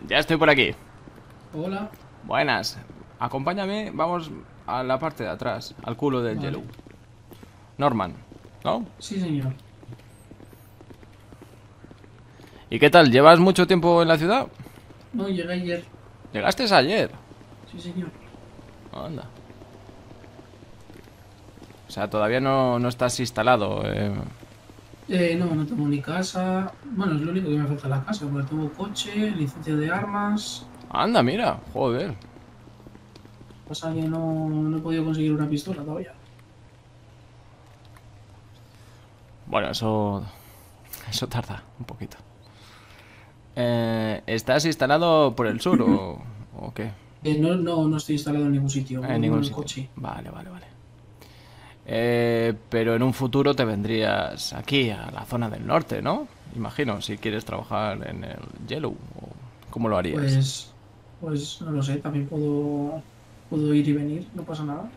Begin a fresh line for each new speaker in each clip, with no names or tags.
Ya estoy por aquí.
Hola.
Buenas. Acompáñame, vamos a la parte de atrás, al culo del Yellow.
Vale.
Norman, ¿no?
Sí, señor.
¿Y qué tal? ¿Llevas mucho tiempo en la ciudad?
No, llegué ayer.
¿Llegaste ayer?
Sí, señor.
Anda. O sea, todavía no estás instalado.
No, no tengo ni casa. Bueno, es lo único que me falta la casa, porque tengo coche, licencia de armas.
Anda, mira, joder.
Pasa que no he podido conseguir una pistola todavía.
Bueno, eso tarda un poquito. ¿Estás instalado por el sur o qué?
No estoy instalado en ningún sitio,
En
vivo en
ningún
el
sitio.
coche.
Vale, vale, vale. Pero en un futuro te vendrías aquí, a la zona del norte, ¿no? Imagino, si quieres trabajar en el Yellow. ¿Cómo lo harías?
Pues, pues no lo sé, también puedo ir y venir, no pasa nada.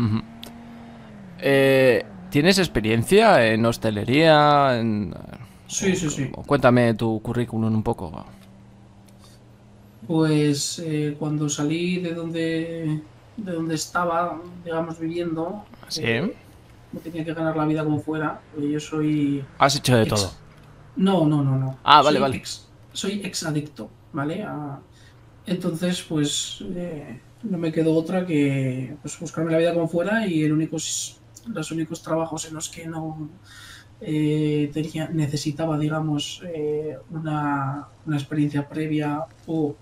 ¿Tienes experiencia en hostelería?
Sí, sí, sí.
Cuéntame tu currículum un poco.
Pues cuando salí de donde estaba, digamos, viviendo,
¿Sí?
me tenía que ganar la vida como fuera. Yo soy
Has hecho de todo.
ex... No, no, no, no.
Ah, vale,
Soy
vale.
ex adicto, ¿vale? Entonces, pues no me quedó otra que pues, buscarme la vida como fuera y los únicos trabajos en los que no necesitaba, digamos, una experiencia previa o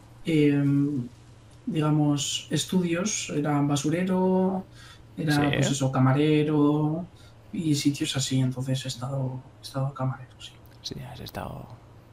digamos, estudios, era basurero,
Sí,
era pues eso, camarero y sitios así, entonces he estado camarero, sí.
sí, has estado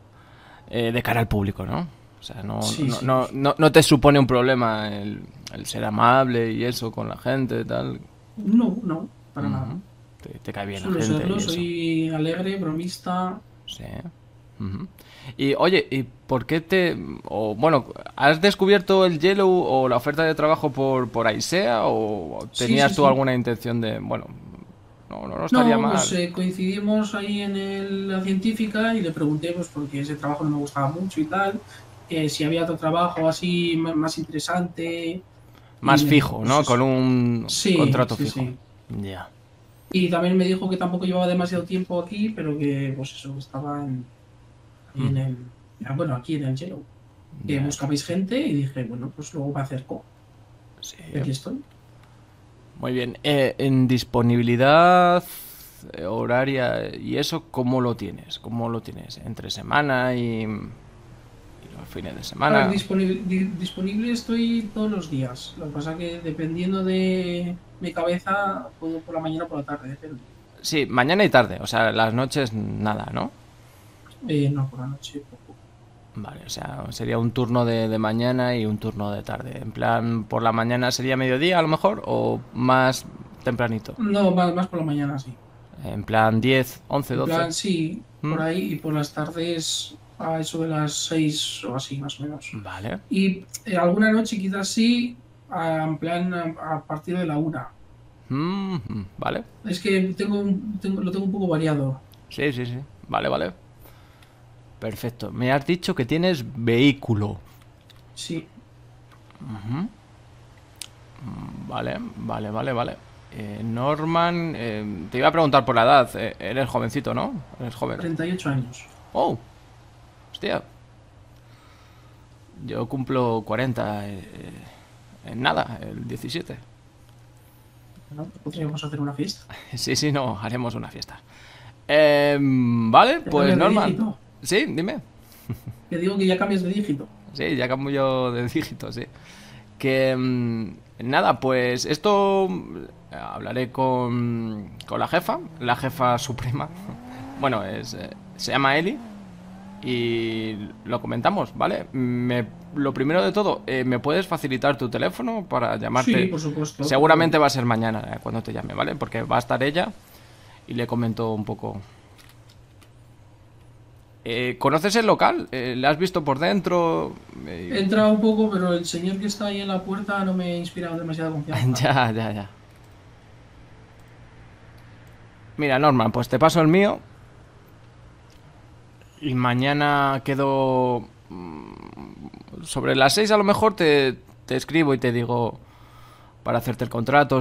de cara al público, ¿no? O sea,
Sí, sí.
no te supone un problema el ser amable y eso con la gente y tal.
No, no, para
Ujú.
nada.
Te cae bien la
Suelo
gente
serlo,
y eso.
soy alegre, bromista.
Sí. Ujú. Y oye, ¿y por qué o bueno, has descubierto el Yellow o la oferta de trabajo por Aisea o
Sí, sí,
tenías tú
sí.
alguna intención de, bueno, no estaría
No, pues
mal?
coincidimos ahí en la científica y le pregunté, pues porque ese trabajo no me gustaba mucho y tal, si había otro trabajo así más interesante. Y
Más
me dijo,
fijo,
pues
¿no? Con
eso.
un
Sí,
contrato
sí,
fijo.
sí.
Ya.
Y también me dijo que tampoco llevaba demasiado tiempo aquí, pero que, pues eso, que estaba ahí en bueno, aquí en el Yellow. Que
Ya.
buscabais gente y dije, bueno, pues luego me acerco.
Sí.
Y aquí estoy.
Muy bien. En disponibilidad horaria y eso, ¿cómo lo tienes? ¿Cómo lo tienes? ¿Entre semana y los fines de
A ver,
semana?
disponible estoy todos los días. Lo que pasa que dependiendo de mi cabeza, puedo por la mañana o por la tarde, depende.
Sí, mañana y tarde. O sea, las noches nada, ¿no?
No, por la noche poco.
Vale, o sea, sería un turno de mañana y un turno de tarde. En plan, por la mañana sería mediodía a lo mejor o más tempranito.
No, más por la mañana, sí.
En plan 10, 11,
En
12.
plan, sí,
¿Mm?
por ahí y por las tardes a eso de las 6 o así, más o menos.
Vale.
Y alguna noche quizás sí, en plan a partir de la una.
Vale.
Es que lo tengo un poco variado.
Sí, sí, sí. Vale, vale. Perfecto. Me has dicho que tienes vehículo.
Sí,
Vale, vale, vale, vale. Norman, te iba a preguntar por la edad. Eres jovencito, ¿no? Eres joven.
38 años.
Oh, hostia. Yo cumplo 40 en nada, el 17.
¿No? Podríamos hacer una fiesta.
Sí, sí, no, haremos una fiesta. Vale,
Ya
pues
cambias de
Norman.
dígito.
Sí, dime.
Te digo que ya cambias de dígito.
Sí, ya cambio de dígito, sí. Que nada, pues esto hablaré con la jefa suprema. Bueno, se llama Eli y lo comentamos, ¿vale? Lo primero de todo, ¿me puedes facilitar tu teléfono para
Sí,
llamarte?
por supuesto,
Seguramente
claro.
va a ser mañana cuando te llame, ¿vale? Porque va a estar ella y le comento un poco. ¿Conoces el local? ¿Le has visto por dentro?
He entrado un poco, pero el señor que está ahí en la puerta no me ha inspirado demasiada confianza.
Ya, ya, ya. Mira, Norman, pues te paso el mío y mañana quedo sobre las 6 a lo mejor te escribo y te digo para hacerte el contrato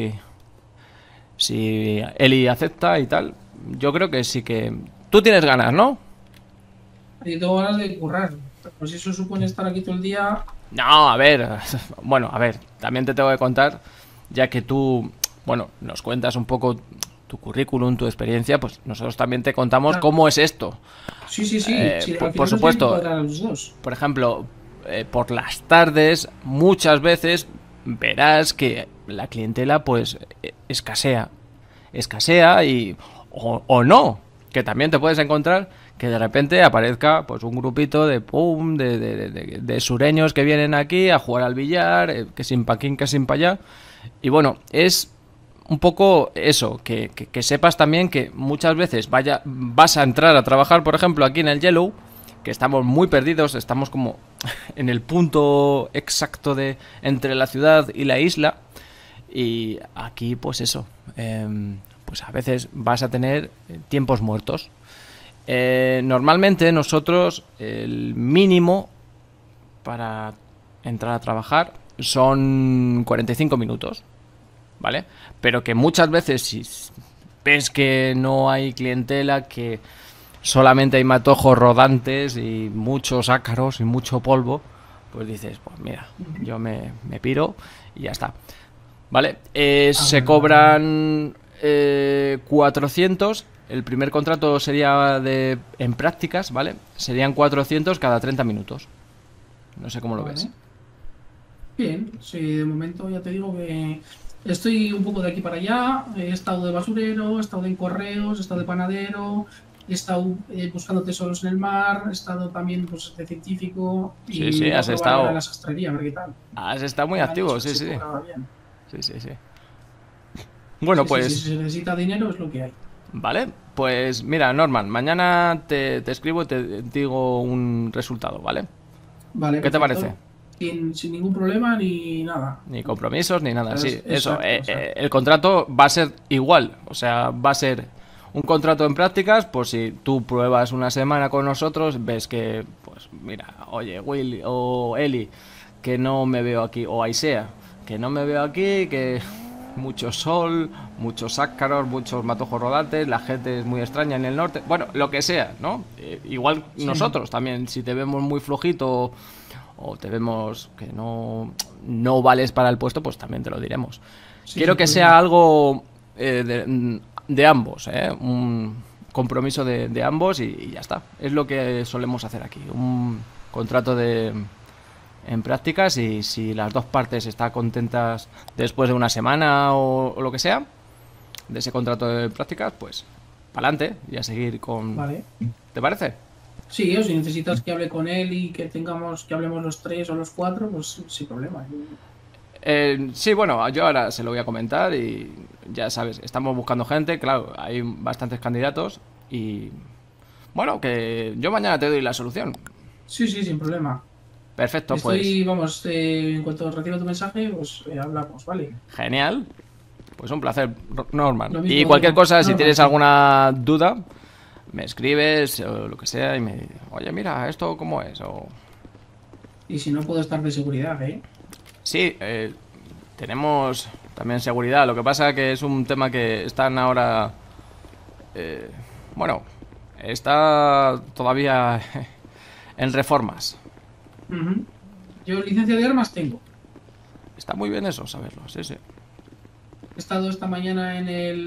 si Eli acepta y tal. Yo creo que sí que... Tú tienes ganas, ¿no?
Yo tengo ganas de currar. Pues si eso supone estar aquí todo el día.
No, a ver. Bueno, a ver, también te tengo que contar, ya que tú, bueno, nos cuentas un poco tu currículum, tu experiencia, pues nosotros también te contamos
Claro.
cómo es esto.
Sí, sí, sí. Sí, al
Por
final nos tiene que
supuesto,
cuadrar a los dos.
por ejemplo, por las tardes, muchas veces verás que la clientela pues escasea. Escasea o no, que también te puedes encontrar que de repente aparezca pues un grupito de pum, de sureños que vienen aquí a jugar al billar, que sin pa' aquí, que sin pa' allá. Y bueno, es un poco eso, que sepas también que muchas veces vas a entrar a trabajar, por ejemplo, aquí en el Yellow, que estamos muy perdidos, estamos como en el punto exacto de entre la ciudad y la isla. Y aquí, pues eso, pues a veces vas a tener tiempos muertos. Normalmente nosotros el mínimo para entrar a trabajar son 45 minutos, ¿vale? Pero que muchas veces si ves que no hay clientela, que solamente hay matojos rodantes y muchos ácaros y mucho polvo, pues dices, pues mira, yo me piro y ya está. ¿Vale? Se
Vale, vale, vale.
cobran 400. El primer contrato sería en prácticas, ¿vale? Serían 400 cada 30 minutos. No sé cómo lo ves.
Vale. Bien, sí, de momento ya te digo que estoy un poco de aquí para allá. He estado de basurero, he estado en correos, he estado de panadero, he estado buscando tesoros en el mar, he estado también pues, de científico
Sí,
y
sí,
voy a probar ahora la sastrería, a ver qué tal.
has estado muy
Me han
activo,
dicho que
sí,
se
sí.
cobraba bien.
Sí, sí, sí. Bueno,
Sí, sí, sí,
pues,
si se necesita dinero es lo que hay.
vale. Pues mira, Norman, mañana te escribo y te digo un resultado, ¿vale?
Vale,
¿Qué te parece?
perfecto. Sin ningún problema ni nada.
Ni compromisos ni nada, sí, eso.
Exacto, exacto.
El contrato va a ser igual, o sea, va a ser un contrato en prácticas, por si tú pruebas una semana con nosotros, ves que, pues mira, oye, Will o Eli, que no me veo aquí, o Aisea, que no me veo aquí, que mucho sol, muchos ácaros, muchos matojos rodantes, la gente es muy extraña en el norte, bueno, lo que sea, ¿no? Igual
Sí,
nosotros también, si te vemos muy flojito o te vemos que no vales para el puesto, pues también te lo diremos.
sí,
Quiero
sin
que sea
problema.
algo de ambos, ¿eh? Un compromiso de ambos y ya está. Es lo que solemos hacer aquí. Un contrato en prácticas y si las dos partes están contentas después de una semana o lo que sea, de ese contrato de prácticas, pues para adelante y a seguir con...
Vale.
¿Te parece?
Sí, o si necesitas que hable con él y que hablemos los tres o los cuatro, pues sin problema.
Sí, bueno, yo ahora se lo voy a comentar y ya sabes, estamos buscando gente, claro, hay bastantes candidatos y bueno, que yo mañana te doy la solución.
Sí, sí, sin problema.
Perfecto, pues
Estoy, vamos, en cuanto reciba tu mensaje, pues hablamos, ¿vale?
genial. Pues un placer, Norman.
Lo
Y
mismo
cualquier
digo.
cosa, si
Normal,
tienes
sí.
alguna duda, me escribes o lo que sea y me oye, mira, ¿esto cómo es? O
Y si no puedo estar de seguridad, ¿eh?
sí, tenemos también seguridad. Lo que pasa que es un tema que están ahora, eh, bueno, está todavía en reformas.
Ujú. Yo licencia de armas tengo.
Está muy bien eso, saberlo, sí, sí.
He estado esta mañana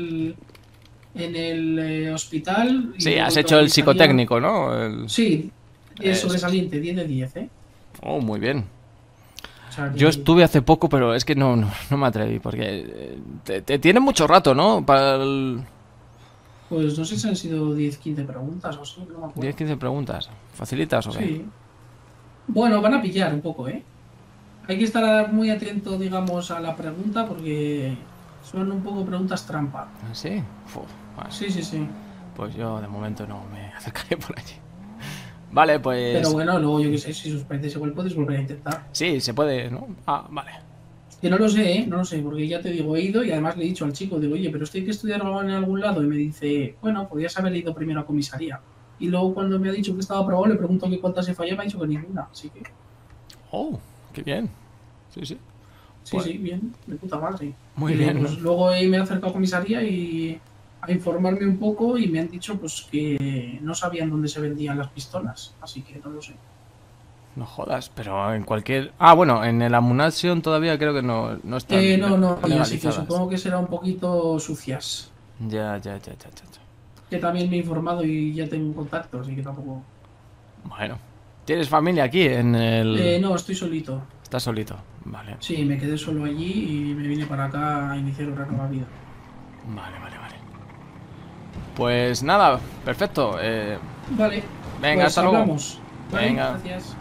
en el hospital y
Sí,
luego
has
he hecho
hecho el
comisaría.
psicotécnico, ¿no?
Sí, es
Eso es.
sobresaliente, 10 de 10, ¿eh?
Oh, muy bien.
O sea
Yo
que,
estuve hace poco, pero es que no me atreví, porque te tiene mucho rato, ¿no? Para el...
pues no sé si han sido 10 15 preguntas o sí, no me
10,
acuerdo.
15 preguntas. ¿Facilitas o qué?
Sí. Bueno, van a pillar un poco, ¿eh? Hay que estar muy atento, digamos, a la pregunta porque son un poco preguntas trampa.
¿Sí? Fu, bueno,
Sí, sí, sí.
pues yo de momento no me acercaré por allí. Vale,
Pero
pues
bueno, luego yo qué sé, si suspendes igual puedes volver a intentar.
sí, se puede, ¿no? Ah, vale.
Que no lo sé, ¿eh? No lo sé, porque ya te digo, he ido y además le he dicho al chico, digo, oye, pero esto hay que estudiar algo en algún lado. Y me dice, bueno, podrías haber ido primero a comisaría. Y luego cuando me ha dicho que estaba aprobado, le pregunto que cuántas he fallado, me ha dicho que ninguna. Así que,
Oh, qué bien. Sí, sí.
Sí,
Pues,
sí, bien, de puta madre.
muy
Y
bien, ¿no?
pues luego me he acercado a comisaría y a informarme un poco y me han dicho pues que no sabían dónde se vendían las pistolas, así que no lo sé.
No jodas, pero en cualquier... Ah, bueno, en el Ammunition todavía creo que no están
No, no, y así que
legalizadas.
supongo que será un poquito sucias.
Ya, ya, ya, ya, ya, ya.
Que también me he informado y ya tengo un contacto, así que tampoco.
Bueno. ¿Tienes familia aquí en el...?
No, estoy solito.
Estás solito. Vale.
Sí, me quedé solo allí y me vine para acá a iniciar una nueva vida.
Vale, vale, vale. Pues nada, perfecto.
Vale,
Venga,
pues
hasta luego.
hablamos. Vale,
Venga.
gracias.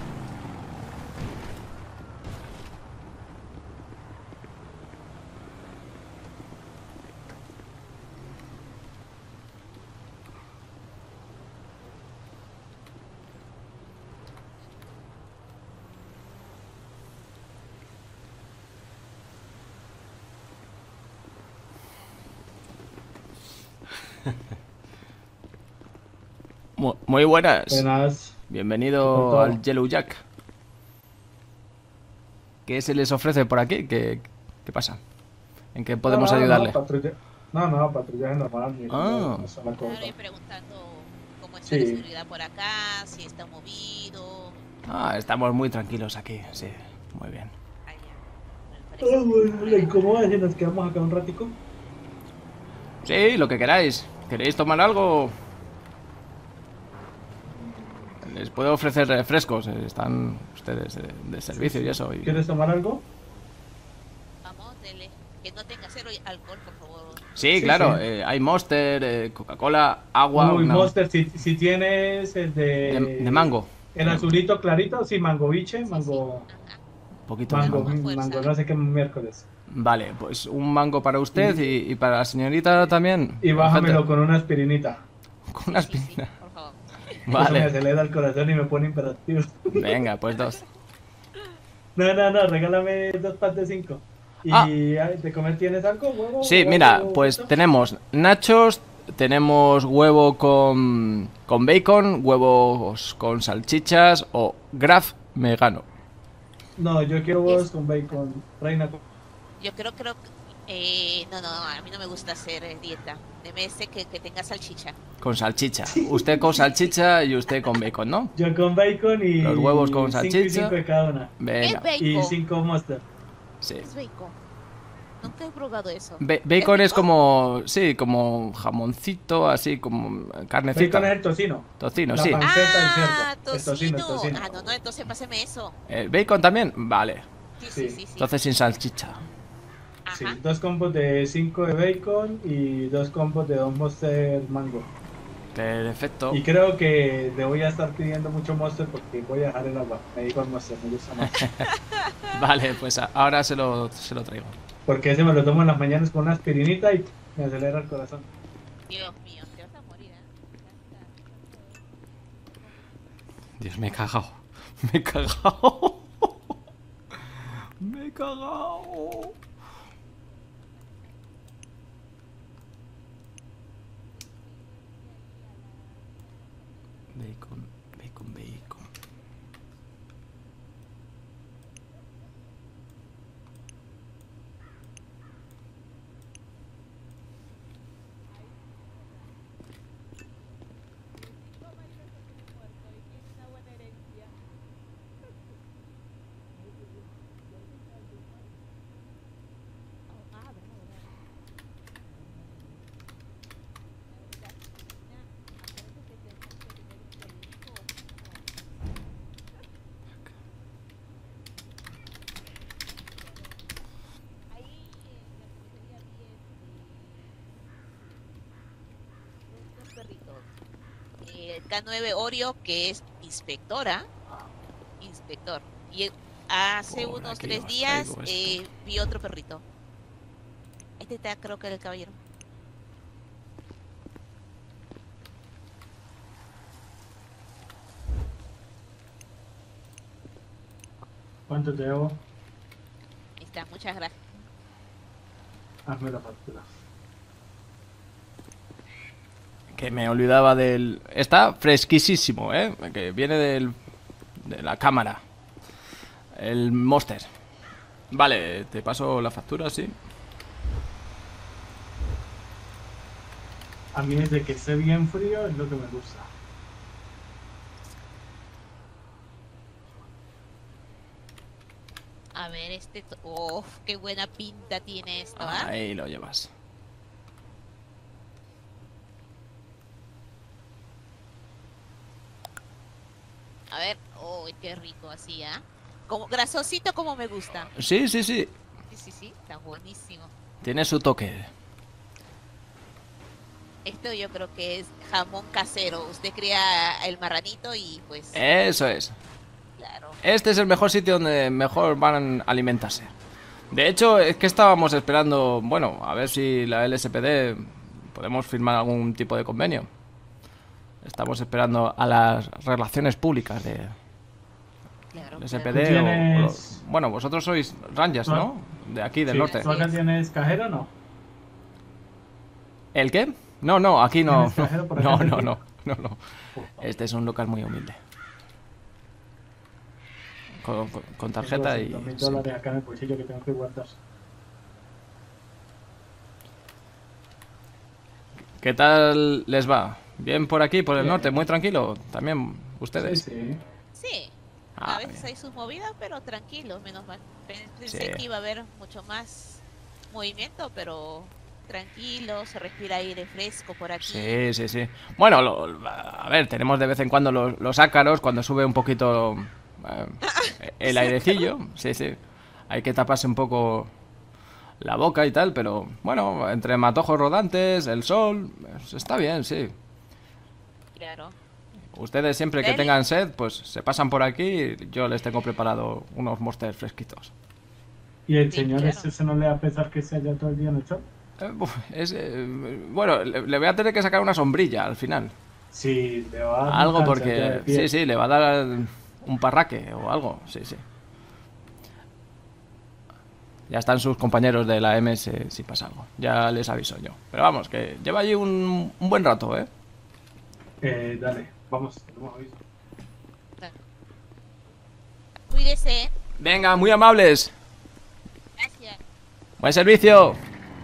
Muy buenas.
Buenas, ¿qué tal
Bienvenido al
todo?
Yellow Jack. ¿Qué se les ofrece por aquí? ¿Qué pasa? ¿En qué
No,
podemos
no, no,
ayudarle?
patrulla. No, no, patrullaje normal, mirando
Ah,
una sola
Claro,
cosa.
y preguntando cómo está la
Sí,
seguridad por acá, si está movido.
estamos muy tranquilos aquí, sí. Muy bien.
Allá. Me
ah,
parece bien.
bueno, ¿le incomoda si nos quedamos acá un ratico?
Sí, lo que queráis. ¿Queréis tomar algo? Les puedo ofrecer refrescos. Están ustedes de
Sí,
servicio y
sí.
eso.
¿Quieres tomar algo?
Vamos, dele. Que no tenga cero alcohol, por favor.
Sí,
Sí, sí.
claro. Hay Monster, Coca-Cola, agua,
Uy,
un
Monster, si tienes el
de mango.
el azulito clarito, sí, mango biche,
Sí, sí.
mango,
Ajá.
Poquito de
Dame
mango,
mango.
más fuerza.
mango, no sé qué miércoles.
Vale, pues un mango para usted
Y,
y para la señorita también.
y
Gente,
bájamelo con una aspirinita.
con
Sí,
una
sí, sí,
aspirina.
por favor.
Que eso me
Vale.
acelera el corazón y me pone imperativo.
Venga, pues dos.
No, no, no, regálame dos pack de cinco.
Ah,
¿Y ay, de comer tienes algo, huevo
sí,
o
mira,
algo
pues
frito?
tenemos nachos, tenemos huevo con bacon, huevos con salchichas o graf vegano.
No, yo quiero
Y es,
huevos con bacon, reina.
yo creo que. No, no, a mí no me gusta hacer dieta. Debe ser que tenga salchicha.
Con salchicha. Usted con salchicha y usted con bacon, ¿no?
Yo con bacon
Los huevos
y
con
cinco y cinco
salchicha.
de cada una.
¿Qué es
Venga,
Y
bacon?
cinco monster.
sí.
¿Qué es bacon? Nunca he probado eso. ¿Es
Bacon es
rico?
como, sí, como jamoncito, así como
Bacon es
carnecita.
el tocino.
Tocino,
La
sí.
panceta del cerdo.
Ah,
El
tocino.
tocino.
Ah, no, no, entonces páseme eso.
¿El bacon también? Vale.
Sí, sí,
Sí,
sí, sí.
Entonces sin salchicha.
sí.
Ajá.
Dos combos de cinco de bacon y dos combos de dos monster mango.
Perfecto.
Y creo que le voy a estar pidiendo mucho monster porque voy a dejar el agua. Me dijo el monster, me gusta más.
Vale, pues ahora se lo traigo.
Porque ese me lo tomo en las mañanas con una aspirinita y me acelera el corazón.
Dios mío, te vas a morir, ¿eh?
Dios, me he cagado. Me he cagado. Me he cagado. Bacon, bacon, bacon.
Dos perritos. El K9 Oreo, que es inspectora, inspector. Y hace
Por
unos
aquí
3
os
días
traigo esto.
vi otro perrito. Este está, creo que era el caballero.
¿Cuánto te debo?
Ahí está, muchas gracias.
Hazme la factura.
Que me olvidaba del... Está fresquísimo, ¿eh? Que viene de la cámara. El Monster. Vale, te paso la factura, sí.
A mí desde que esté bien frío es lo que me gusta.
A ver, ¡uf! ¡Qué buena pinta tiene esto, ¿ah?
Ahí lo llevas.
A ver, ¡uy, qué rico así, ah! Como grasosito como me gusta.
Sí, sí, sí.
Sí, sí, sí, está buenísimo.
Tiene su toque.
Esto yo creo que es jamón casero. Usted cría el marranito y pues,
Eso es.
claro.
Este es el mejor sitio donde mejor van a alimentarse. De hecho, es que estábamos esperando, bueno, a ver si la LSPD podemos firmar algún tipo de convenio. Estamos esperando a las relaciones públicas de
Claro,
LSPD
¿Tú tienes-
bueno, vosotros sois Rangers, ¿no? De aquí, del
Sí,
norte.
¿tú acá tienes cajero o no?
¿El qué? No, no, aquí no.
¿Tienes cajero por acá
No, no,
cerquita?
no, no, no. Este es un local muy humilde. Con tarjeta y...
Tengo $200.000
simple.
acá en el bolsillo que tengo que guardar.
¿Qué tal les va? ¿Bien por aquí, por el
Bien.
norte? ¿Muy tranquilo? ¿También ustedes?
Sí, sí.
Sí,
Ah,
a veces
bien.
hay sus movidas, pero tranquilo, menos mal. Pensé
Sí.
que iba a haber mucho más movimiento, pero tranquilo, se respira aire fresco por aquí.
Sí, sí, sí. Bueno, a ver, tenemos de vez en cuando los ácaros, cuando sube un poquito el airecillo. Sí, sí. Hay que taparse un poco la boca y tal, pero bueno, entre matojos rodantes, el sol, está bien, sí.
Claro.
Ustedes siempre que
Deli.
tengan sed, pues se pasan por aquí y yo les tengo preparado unos monsters fresquitos.
¿Y el
Sí,
señor
claro.
ese se no le va a pesar que se haya todo el día en el sol?
Bueno, le voy a tener que sacar una sombrilla al final.
Sí, le va a dar
Algo
un cáncer ya de
porque...
pie.
Sí, sí, le va a dar un parraque o algo. Sí, sí. Ya están sus compañeros de la MS si pasa algo. Ya les aviso yo. Pero vamos, que lleva allí un buen rato, ¿eh?
Dale, vamos, tenemos aviso.
Cuídese.
Venga, muy amables.
Gracias.
Buen servicio.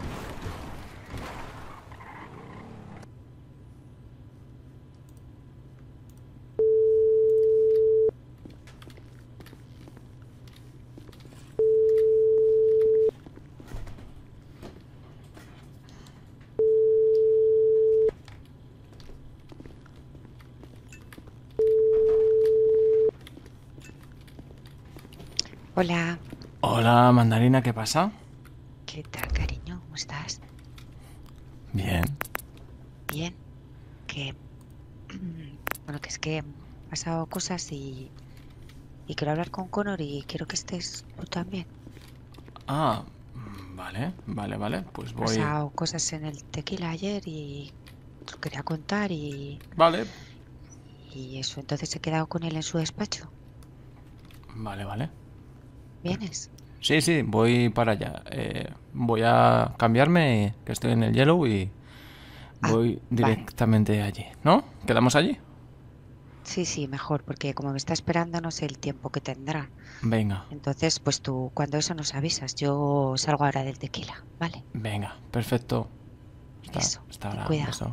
Hola,
Hola, mandarina, ¿qué pasa?
¿qué tal, cariño? ¿Cómo estás?
Bien.
Bien. Que. Bueno, que es que han pasado cosas y quiero hablar con Connor y quiero que estés tú también.
Ah, vale, vale, vale. Pues
Han
voy...
pasado cosas en el tequila ayer y te lo quería contar
Vale,
y eso. Entonces he quedado con él en su despacho.
vale, vale.
¿Vienes?
Sí, sí, voy para allá. Voy a cambiarme, que estoy en el Yellow y
Ah,
voy
vale.
directamente allí. ¿No? ¿Quedamos allí?
Sí, sí, mejor, porque como me está esperando no sé el tiempo que tendrá.
Venga,
Entonces, pues tú cuando eso nos avisas. Yo salgo ahora del tequila, ¿vale?
venga, perfecto.
Eso,
Hasta
ten
ahora, un
cuidado.
beso.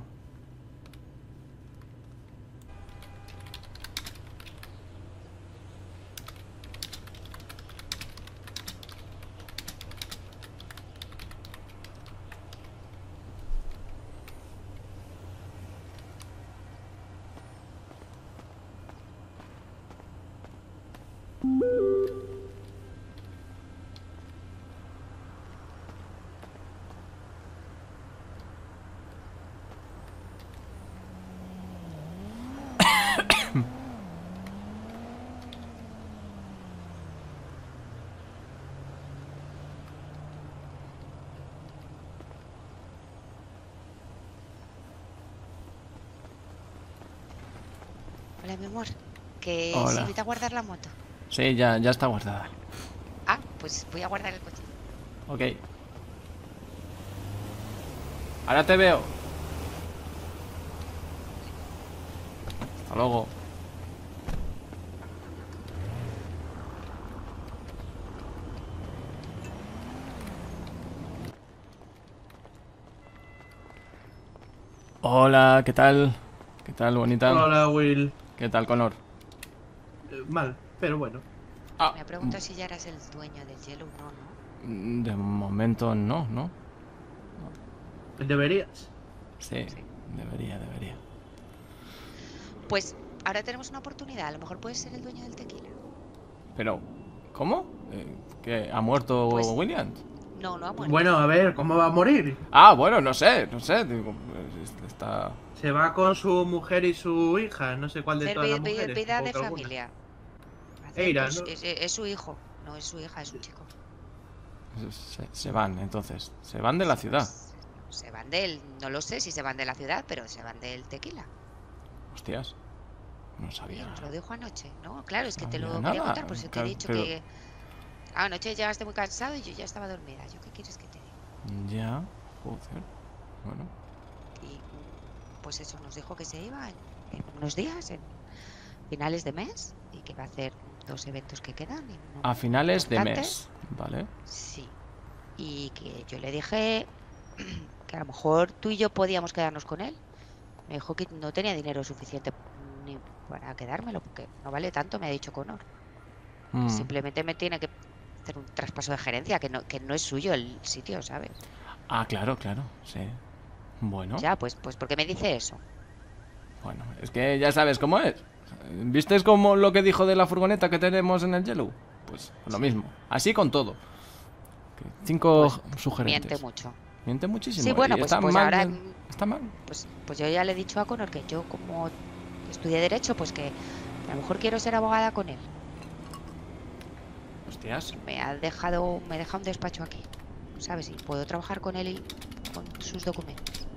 Hola, mi amor. Que
Hola.
si vete a guardar la moto.
Sí, ya está guardada.
Ah, pues voy a guardar el coche.
Ok. Ahora te veo. Hasta luego. Hola, ¿qué tal? ¿Qué tal, bonita?
Hola, Will.
¿Qué tal, Connor?
Mal, pero bueno.
Ah,
Me pregunto si ya eras el dueño del hielo o no, ¿no?
de momento no, ¿no?
Deberías.
Sí,
Sí.
debería.
Pues ahora tenemos una oportunidad. A lo mejor puedes ser el dueño del tequila.
Pero, ¿cómo? ¿Que ha muerto
Pues-
Williams?
No, no ha muerto.
Bueno, a ver, ¿cómo va a morir?
Ah, bueno, no sé, digo, está...
Se va con su mujer y su hija, no sé cuál de
Hacer
todas las mujeres.
vida de
supongo que alguna.
familia. Hacer,
Eira,
pues,
¿no?
es su hijo. No es su hija, es su chico.
Se van, entonces, se van de la ciudad.
Se van del... No lo sé si se van de la ciudad, pero se van del tequila.
Hostias, no
Sí,
sabía.
nos lo dijo anoche. No, claro, es que
No
te lo
sabía
quería
nada,
contar, por eso te he
claro,
dicho
pero-
que... Anoche llegaste muy cansado y yo ya estaba dormida. ¿Yo qué quieres que te diga?
Ya, joder. Bueno,
Y pues eso, nos dijo que se iba en unos días, en finales de mes, y que va a hacer 2 eventos que quedan. Y uno
a finales de
importante.
mes, ¿vale?
Sí. Y que yo le dije que a lo mejor tú y yo podíamos quedarnos con él. Me dijo que no tenía dinero suficiente ni para quedármelo, porque no vale tanto, me ha dicho Connor.
Mm.
Simplemente me tiene que hacer un traspaso de gerencia, que no es suyo el sitio, ¿sabes?
Ah, claro, sí. Bueno,
Ya, pues ¿por qué me dice eso?
bueno, es que ya sabes cómo es. ¿Viste como lo que dijo de la furgoneta que tenemos en el Yellow? Pues lo mismo, así con todo. Que 5 sugerentes.
Miente mucho.
Miente muchísimo.
Sí, bueno,
y
pues,
está
pues
mal,
ahora
está mal.
pues yo ya le he dicho a Connor que yo como estudié Derecho, pues que a lo mejor quiero ser abogada con él.
Hostias.
Me deja un despacho aquí, ¿sabes? Y puedo trabajar con él y con sus documentos.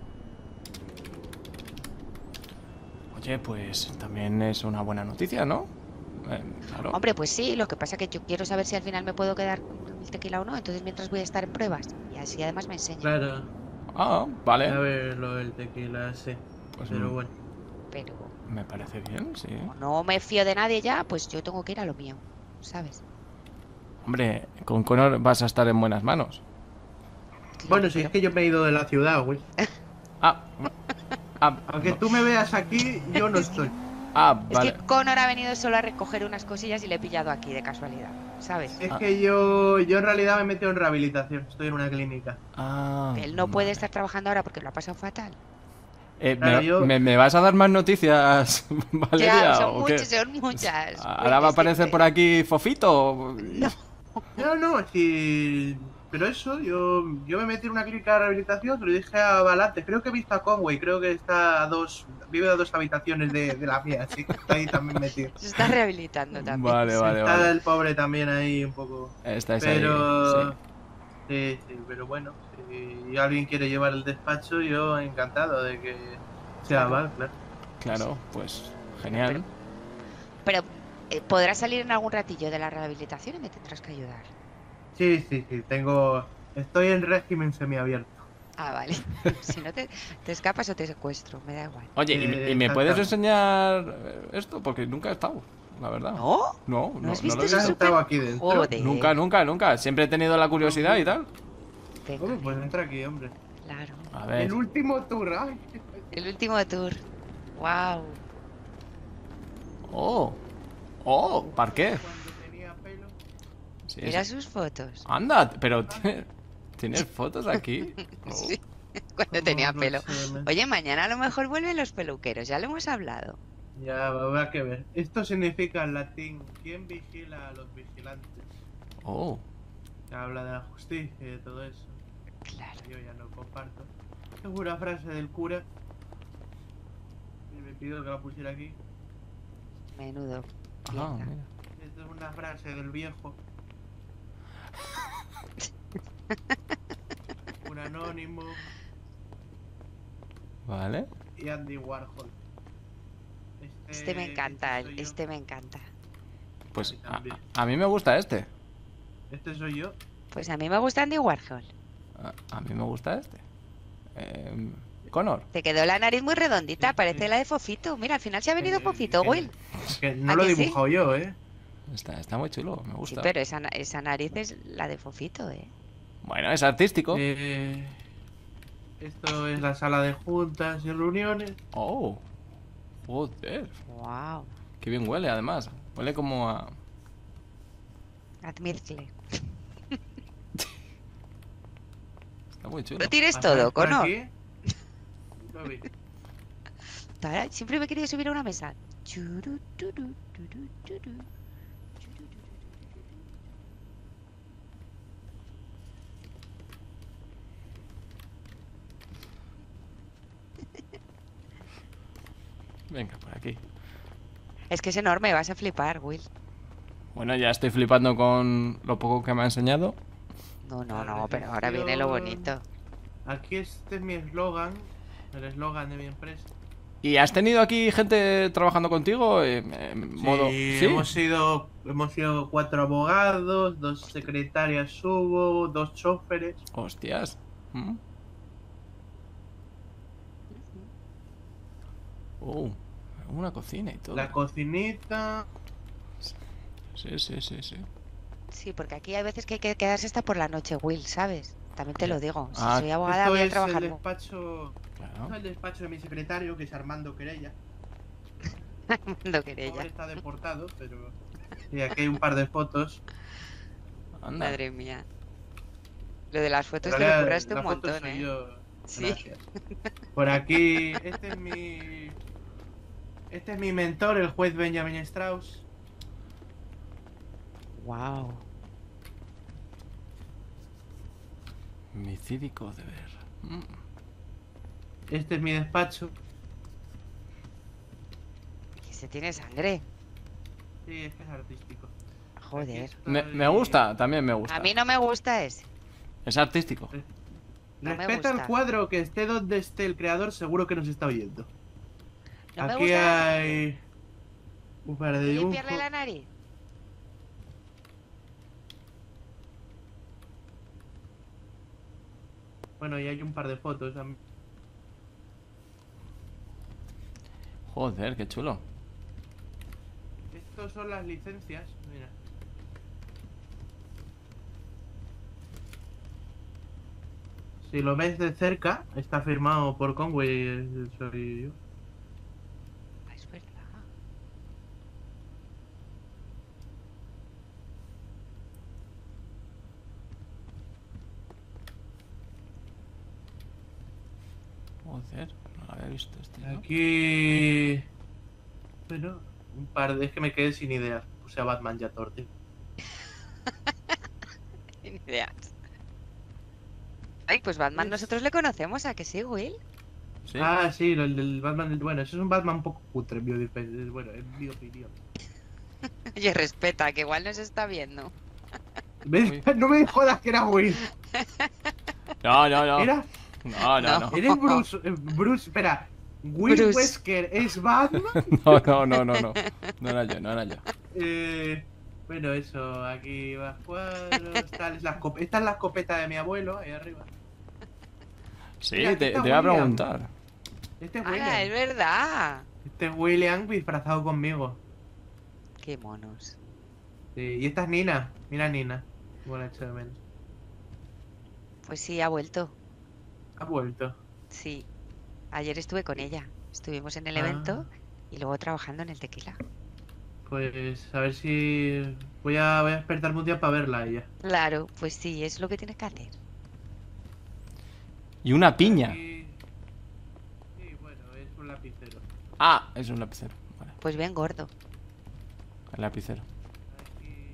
Oye, pues también es una buena noticia, ¿no? Claro.
Hombre, pues sí, lo que pasa es que yo quiero saber si al final me puedo quedar con el tequila o no, entonces mientras voy a estar en pruebas y así además me enseña.
Claro.
Ah, vale.
A ver, lo del tequila, sí.
Pues
Pero bueno.
Pero
me parece bien, sí.
como no me fío de nadie ya, pues yo tengo que ir a lo mío, ¿sabes?
Hombre, con Connor vas a estar en buenas manos.
Bueno, si es
Pero-
que yo me he ido de la ciudad, Will.
Ah,
Aunque tú me veas aquí, yo no estoy.
Es
vale.
que Connor ha venido solo a recoger unas cosillas y le he pillado aquí de casualidad, ¿sabes?
Es que yo en realidad me he metido en rehabilitación. Estoy en una clínica.
Ah,
Él no puede
vale.
estar trabajando ahora porque lo ha pasado fatal.
Claro, yo-
¿Me vas a dar más noticias, Valeria?
Ya,
o qué?
son muchas.
¿Ahora va a aparecer por aquí Fofito?
No, si... Pero eso, yo me metí en una clínica de rehabilitación, te lo dije a Balante. Creo que he visto a Conway, creo que está vive a 2 habitaciones de la mía, así que está ahí también metido.
Se está rehabilitando también.
Vale, vale,
Está
vale.
el pobre también ahí un poco.
Estáis
Pero...
ahí. Sí.
Sí, pero bueno, si alguien quiere llevar el despacho, yo encantado de que sea
Claro.
Val, claro.
Claro, pues genial.
Pero podrás salir en algún ratillo de la rehabilitación y me tendrás que ayudar.
Sí, estoy en régimen semiabierto.
Ah, vale. Si no te escapas o te secuestro, me da igual.
Oye, ¿y me puedes
exactamente.
enseñar esto? Porque nunca he estado, la verdad.
¿No?
No
has
lo
visto
he
eso
¿Has
visto.
estado aquí dentro?
Joder.
Nunca. Siempre he tenido la curiosidad y tal.
Venga,
Hombre, pues entra aquí, hombre.
claro.
A ver.
El último tour, ay.
El último tour. Wow.
Oh, ¿para qué?
Cuando tenía pelo.
Sí,
Mira
sí.
sus fotos.
Anda, pero ¿tienes fotos aquí? Oh.
Sí, cuando tenía
No
pelo.
sé, me-
Oye, mañana a lo mejor vuelven los peluqueros, ya lo hemos hablado.
Ya, habrá que ver. Esto significa en latín, ¿quién vigila a los vigilantes?
Oh,
Que habla de la justicia y de todo eso.
Claro.
Yo ya no comparto. Tengo una frase del cura. Y me pidió que la pusiera aquí.
Menudo.
ah,
mierda.
mira.
Esta es una frase del viejo. Un anónimo
Vale.
y Andy Warhol.
Este me encanta,
soy yo.
este me encanta.
Pues
A mí también.
a mí me gusta este.
Este soy yo.
Pues a mí me gusta Andy Warhol.
A mí me gusta este. Connor.
Te quedó la nariz muy redondita, parece la de Fofito. Mira, al final se ha venido Fofito, Will.
Que no
¿A
lo he
que sí?
dibujado yo, ¿eh?
Está muy chulo, me
Sí,
gusta.
pero esa nariz es la de Fofito, ¿eh?
Bueno, es artístico.
Esto es la sala de juntas y reuniones.
Oh, joder.
Wow.
Qué bien huele, además. Huele como a...
Admítele.
Está muy chulo.
Lo tienes
Pasar
todo,
por
Connor.
aquí. Lo vi.
Ahora, siempre me he querido subir a una mesa. Churu, turu, turu, turu.
Venga, por aquí.
Es que es enorme, vas a flipar, Will.
Bueno, ya estoy flipando con lo poco que me ha enseñado.
No, pero ahora viene lo bonito.
Aquí este es mi eslogan. El eslogan de mi empresa.
¿Y has tenido aquí gente trabajando contigo? Modo...
Sí,
¿Sí?
hemos sido 4 abogados, 2 secretarias hubo, 2 choferes.
Hostias. ¿Mm? Oh, una cocina y todo.
La cocinita.
Sí, sí, sí, sí.
Sí, porque aquí hay veces que hay que quedarse hasta por la noche, Will, ¿sabes? También te lo digo. Si
Ah,
soy abogada,
Esto
voy a
es
trabajar.
el despacho.
Claro.
Esto es el despacho de mi secretario, que es Armando Querella.
Lo quería
Ahora
ya.
está deportado, pero. Y aquí hay un par de fotos.
Anda.
Madre mía. Lo de las
En
fotos te lo
realidad,
curraste un
la foto
montón,
soy
¿eh?
yo.
Sí.
Gracias. Por aquí, este es mi. Este es mi mentor, el juez Benjamin Strauss.
Wow.
Mi cívico deber. Mm.
Este es mi despacho.
Y ese tiene sangre.
Sí, es que es artístico.
Joder.
Aquí
Me
estoy-
gusta, también me gusta.
A mí no me gusta ese.
Es artístico.
No me
Respeta el
gusta.
cuadro, que esté donde esté el creador, seguro que nos está oyendo.
No me
Aquí
gusta la sangre.
hay un par de
¿Puedo
dibujos.
limpiarle la nariz?
Bueno, y hay un par de fotos también.
Joder, qué chulo.
Estos son las licencias, mira. Si lo ves de cerca, está firmado por Conway, soy yo.
Ah, es verdad.
Joder, no lo había visto este, ¿no?
Aquí... Bueno, un par de... Es que me quedé sin ideas. Puse a Batman y a Torte.
Sin ideas. Ay, pues Batman nosotros le conocemos, ¿a que sí, Will?
Sí.
Ah, sí, el del Batman... Bueno, eso es un Batman un poco cutre, bueno, en mi opinión.
Oye, respeta, que igual nos está viendo.
¿Ves? No me jodas que era Will.
No, no, no.
Era...
No, no, no.
Eres Bruce... Bruce... Espera. Will
Bruce.
Wesker es Batman.
No, no, no, no, no. No era yo, no era yo.
Bueno, eso, aquí va cuadros, esta es la escopeta de mi abuelo, ahí arriba.
Sí,
Mira, aquí
te
está
iba a
William.
preguntar.
Este es
Ah, es
William.
verdad.
Este es William disfrazado conmigo.
Qué monos.
Sí, y esta es Nina. Mira Nina. Bueno, hecho de menos.
Pues sí, ha vuelto.
Ha vuelto.
Sí. Ayer estuve con ella. Estuvimos en el
Ah.
evento y luego trabajando en el tequila.
Pues a ver si... voy a despertarme un día para verla a ella.
Claro, pues sí, es lo que tienes que hacer.
Y una piña.
Aquí- Sí, bueno, es un lapicero.
Ah, es un lapicero. Vale,
Pues bien gordo.
el lapicero.
Aquí...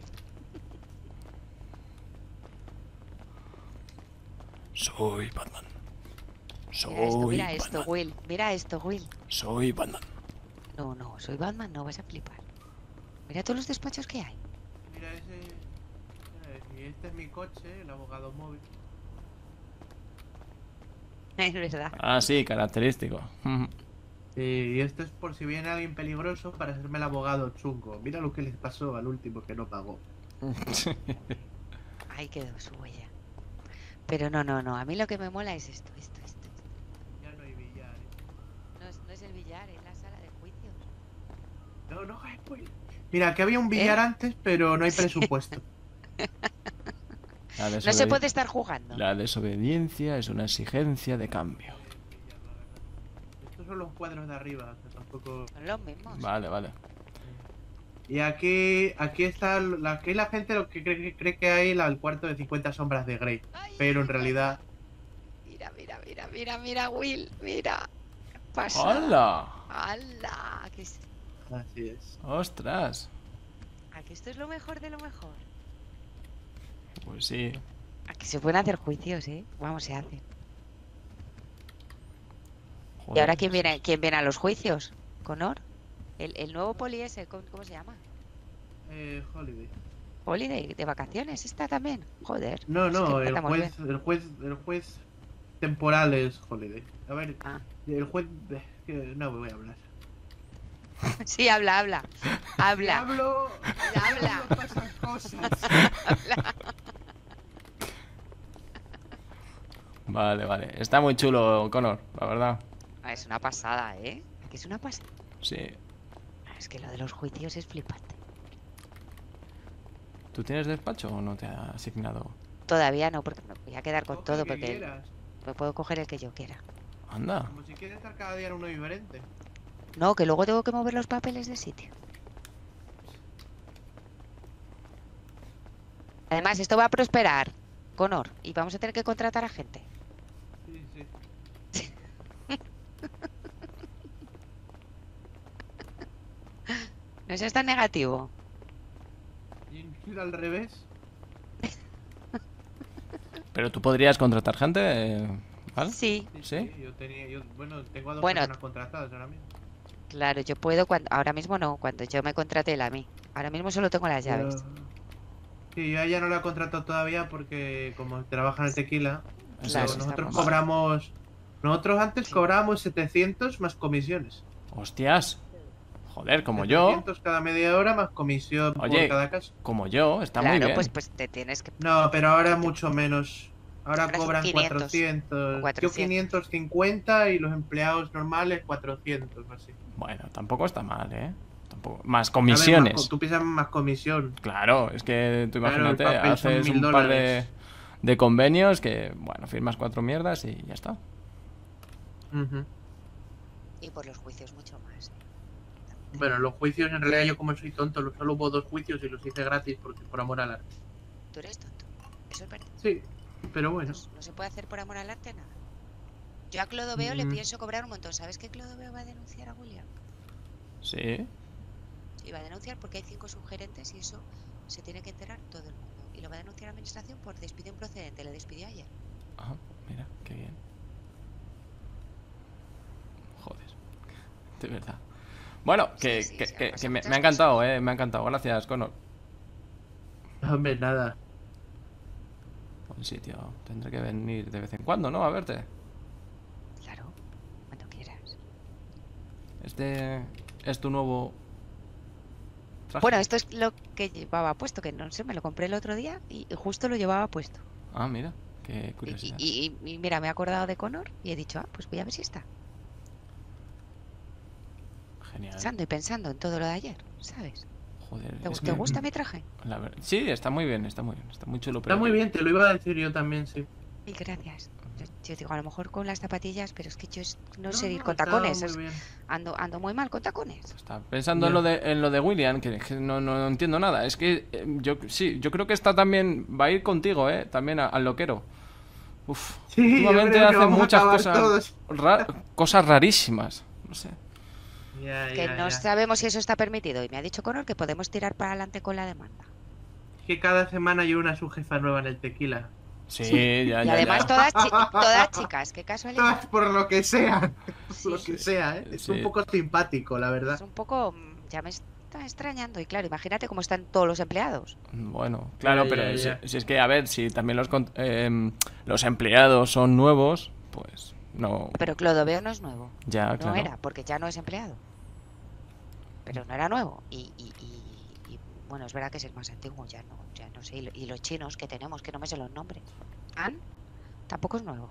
Soy Batman.
Mira esto, Will. Mira esto, Will.
Soy Batman.
No, no, soy Batman, no vas a flipar. Mira todos los despachos que hay.
Mira ese... Y este es mi coche, el abogado móvil.
Es verdad.
Ah, sí, característico.
Y esto es por si viene alguien peligroso para hacerme el abogado chungo. Mira lo que les pasó al último que no pagó.
Ahí quedó su huella. Pero no, no, no. A mí lo que me mola es esto.
Ya no hay billar.
No es el billar, es la sala de juicios.
No, no, spoiler. Mira, que había un billar antes, pero no hay
Sí.
presupuesto.
No se puede estar jugando.
La desobediencia es una exigencia de cambio.
Estos son los cuadros de arriba, o sea, tampoco...
Son los mismos.
Vale, vale.
Y aquí está, aquí la gente lo que cree que hay el cuarto de 50 sombras de Grey. Pero en realidad...
Mira, Will, mira. ¿Qué pasa?
¡Hala!
¡Hala!
Así es.
¡Ostras!
Aquí esto es lo mejor de lo mejor.
Pues sí.
Aquí se pueden hacer juicios, ¿eh? Vamos, se hacen. ¿Y
Joder.
ahora quién viene a los juicios? ¿Connor? El nuevo poli ese, ¿cómo se llama?
Holiday.
Holiday, de vacaciones, está también. Joder.
No,
es
no,
que
el
estamos bien.
juez temporal es Holiday. A ver,
Ah.
el juez... No me voy a hablar.
Sí, habla.
Hablo,
Habla.
pasan cosas.
Vale, vale. Está muy chulo, Connor, la verdad.
Ah, es una pasada, ¿eh? Aquí es una pasada.
Sí.
Es que lo de los juicios es flipante.
¿Tú tienes despacho o no te ha asignado?
Todavía no, porque me voy a quedar con
Coge
todo,
el que
porque
quieras.
me puedo coger el que yo quiera.
Anda.
Como si quieres estar cada día en uno diferente.
No, que luego tengo que mover los papeles de sitio. Además, esto va a prosperar, Connor, y vamos a tener que contratar a gente.
Sí, sí.
No seas tan negativo.
Y ir al revés.
Pero tú podrías contratar gente, ¿vale?
Sí,
¿Sí?
Bueno, tengo a dos
Bueno.
personas contratadas ahora mismo.
claro, yo puedo ahora mismo no, cuando yo me contrate él a mí. Ahora mismo solo tengo las llaves.
Sí, yo a ella no la he contratado todavía porque como trabaja en el tequila,
Eso
Claro,
es.
nosotros
estamos-
cobramos... Nosotros antes
Sí.
cobrábamos 700 más comisiones.
Hostias. Joder, como yo.
700 cada media hora más comisión
Oye.
por cada caso.
Como yo, está muy
Claro,
bien.
pues te tienes que...
No, pero ahora mucho menos. Ahora
Ahora son
cobran
500,
400. Yo
400.
550 y los empleados normales 400 o así.
Bueno, tampoco está mal, ¿eh? Tampoco... Más
A ver,
comisiones.
tú piensas más comisión.
Claro, es que tú
Claro, el
imagínate,
papel son
haces
1000
un par de,
dólares.
de convenios que, bueno, firmas 4 mierdas y ya está.
Ujú.
Y por los juicios mucho más.
Bueno, los juicios en realidad yo como soy tonto, solo hubo 2 juicios y los hice gratis porque por amor al arte.
Tú eres tonto. Eso es verdad.
Sí, pero bueno.
No se puede hacer por amor al arte nada. Yo a Clodoveo le
Mm.
pienso cobrar un montón. ¿Sabes que Clodoveo va a denunciar a William?
Sí.
Sí, va a denunciar porque hay 5 subgerentes y eso se tiene que enterar todo el mundo. Y lo va a denunciar a administración por despido improcedente. Le despidió ayer.
Ah, mira, qué bien. Joder. De verdad. Bueno, que,
Sí,
que,
se han
que,
pasado
que me
muchas
ha encantado, me ha encantado. Gracias, Connor.
Hombre, nada.
Buen sitio. Tendré que venir de vez en cuando, ¿no? A verte.
Claro, cuando quieras.
Este es tu nuevo traje.
Bueno, esto es lo que llevaba puesto, que no sé, me lo compré el otro día y justo lo llevaba puesto.
Ah, mira, qué
Y,
curiosidad.
y mira, me he acordado de Connor y he dicho, pues voy a ver si está.
Genial.
Pensando en todo lo de ayer, ¿sabes?
Joder,
¿Te,
es
te
que
gusta mi traje?
sí, está muy bien, está muy bien, está muy chulo.
Está
Pero
muy bien, te lo iba a decir yo también, sí.
Y gracias. Yo digo, a lo mejor con las zapatillas, pero es que yo no
No,
sé ir
no,
con
está
tacones.
muy bien.
Ando muy mal con tacones.
Está pensando
Ya.
en lo de William, que no entiendo nada. Es que yo creo que esta también va a ir contigo, también al loquero. Uf,
Sí, yo
últimamente
creo que
hace
vamos a
muchas
acabar
cosas,
todos.
cosas rarísimas. No sé.
Ya,
Que
ya,
no
ya.
sabemos si eso está permitido. Y me ha dicho Connor que podemos tirar para adelante con la demanda.
Que cada semana hay una subjefa nueva en el tequila.
Sí, ya,
Y
ya,
además
ya.
todas chicas, qué casualidad.
Todas por lo que sea. Por
Sí,
lo que sea, ¿eh? Es
Sí.
un poco simpático, la verdad.
es un poco... ya me está extrañando. Y claro, imagínate cómo están todos los empleados.
Bueno, claro,
Ya,
pero
ya.
si es que, a ver, si también los empleados son nuevos, pues no.
Pero Clodoveo no es nuevo.
Ya,
No
claro.
era, porque ya no es empleado. Pero no era nuevo. Y bueno, es verdad que es el más antiguo, ya no sé. Y los chinos que tenemos, que no me sé los nombres. An tampoco es nuevo.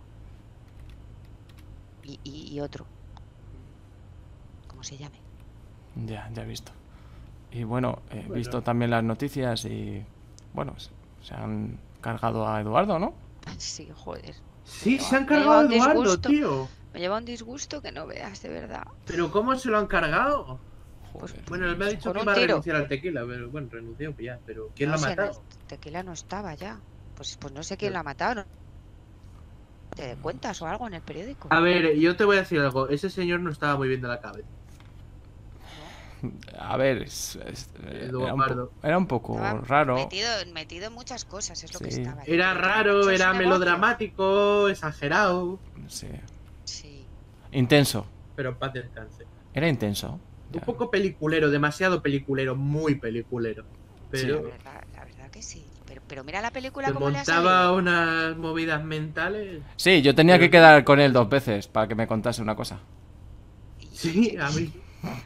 Y otro. ¿Cómo se llame?
Ya he visto. Y bueno, he
Bueno.
visto también las noticias y bueno, se han cargado a Eduardo, ¿no?
Sí, joder.
Sí, se han
Me lleva
cargado a
un
Eduardo,
disgusto.
tío.
Me lleva un disgusto que no veas, de verdad.
Pero ¿cómo se lo han cargado?
Joder.
Bueno, él me ha dicho
Con
que
un
iba a
tiro.
renunciar al tequila, pero bueno, renunció pues ya. Pero ¿quién
No,
lo ha
si en el
matado?
tequila no estaba ya. Pues no sé quién la ha matado. ¿No? ¿Te de cuentas o algo en el periódico?
A ver, yo te voy a decir algo. Ese señor no estaba muy bien de la cabeza.
A ver,
Eduardo.
era un poco
Estaba
raro.
metido en muchas cosas, es lo que
Sí.
estaba.
Era
Tenía
raro,
muchos
era
negocios.
melodramático, exagerado.
Sí.
Sí.
Intenso.
Pero en paz descanse.
Era intenso.
Un
Ya.
poco peliculero, demasiado peliculero, muy peliculero. Pero
La verdad que sí. Pero mira la película
te
como le ha
montaba
salido.
unas movidas mentales.
Sí, yo tenía que quedar con él 2 veces para que me contase una cosa.
Sí, a mí.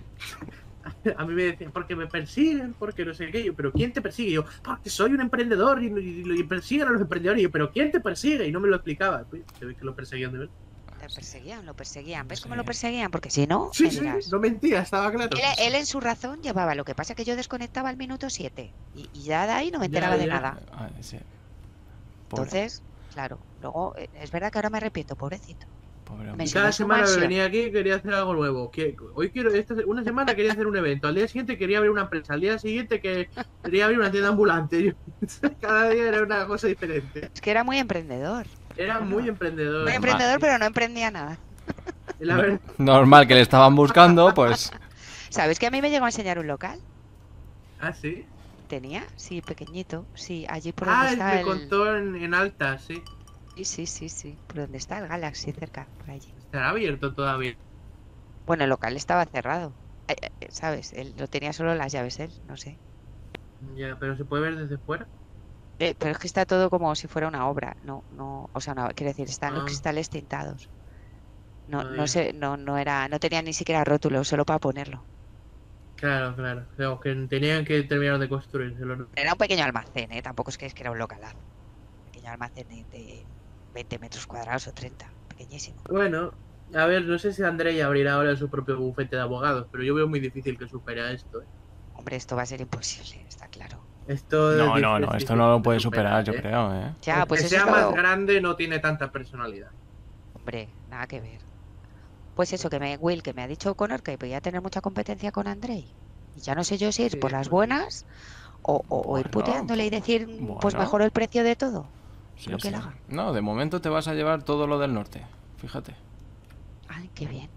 A mí me decían, porque me persiguen, porque no sé qué. Yo, ¿pero quién te persigue? Y yo, porque soy un emprendedor y persiguen a los emprendedores. Y yo, ¿pero quién te persigue? Y no me lo explicaba. Pues, se ve que lo perseguían de verdad.
Lo perseguían. ¿Ves cómo
Sí.
lo perseguían? Porque si no,
Sí,
me
sí,
dirás.
no mentía, estaba claro.
Él en su razón llevaba. Lo que pasa es que yo desconectaba al minuto 7. Y ya de ahí no me enteraba de
ya.
nada.
Ah, sí. Pobre,
Entonces, claro. Luego, es verdad que ahora me arrepiento, pobrecito.
pobre
me
hombre.
Y
enseñó
cada
su
semana me
mansión.
venía aquí y quería hacer algo nuevo. Hoy quiero, una semana quería hacer un evento, al día siguiente quería abrir una empresa, al día siguiente quería abrir una tienda ambulante. Cada día era una cosa diferente.
Es que era muy emprendedor.
Era muy emprendedor.
Muy emprendedor, pero no emprendía nada.
La verdad,
Normal que le estaban buscando, pues.
¿Sabes que a mí me llegó a enseñar un local?
ah, sí.
Tenía, sí, pequeñito. Sí, allí por donde
Ah,
está
me
el.
contó en alta, sí.
Sí. Por donde está el Galaxy, cerca, por allí.
Estará abierto todavía.
Bueno, el local estaba cerrado. ¿Sabes? Él lo tenía solo las llaves él, no sé.
Ya, pero se puede ver desde fuera.
Pero es que está todo como si fuera una obra. No, o sea, no, quiero decir, están los
Ah.
cristales tintados. No,
Ah,
no
ya.
sé, no tenía ni siquiera rótulo, solo para ponerlo.
Claro. O sea, que tenían que terminar de construírselo, ¿no?
Era un pequeño almacén, ¿eh? Tampoco es que era un localazo. Un pequeño almacén de 20 metros cuadrados o 30. Pequeñísimo.
Bueno, a ver, no sé si Andrei abrirá ahora su propio bufete de abogados, pero yo veo muy difícil que supere a esto, ¿eh?
Hombre, esto va a ser imposible, está claro.
Esto
No,
es
no,
difícil
esto no lo
de
puede superar, yo
¿eh?
creo, ¿eh?
Ya, pues
que
eso
sea
es
más
lo...
grande no tiene tanta personalidad.
Hombre, nada que ver. Pues eso, Will, que me ha dicho Connor que voy a tener mucha competencia con Andrei. Y ya no sé yo si ir
Sí,
por las
pues sí.
buenas o ir
Bueno,
puteándole y decir, pues
bueno.
mejor el precio de todo.
Sí,
Lo que
sí.
él haga.
No, de momento te vas a llevar todo lo del norte. Fíjate.
Ay, qué bien.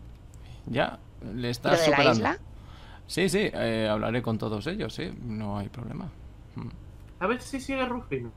Ya le
¿Y lo
estás
de la
superando.
isla?
Sí, hablaré con todos ellos, sí, no hay problema.
A ver si sigue Rufino.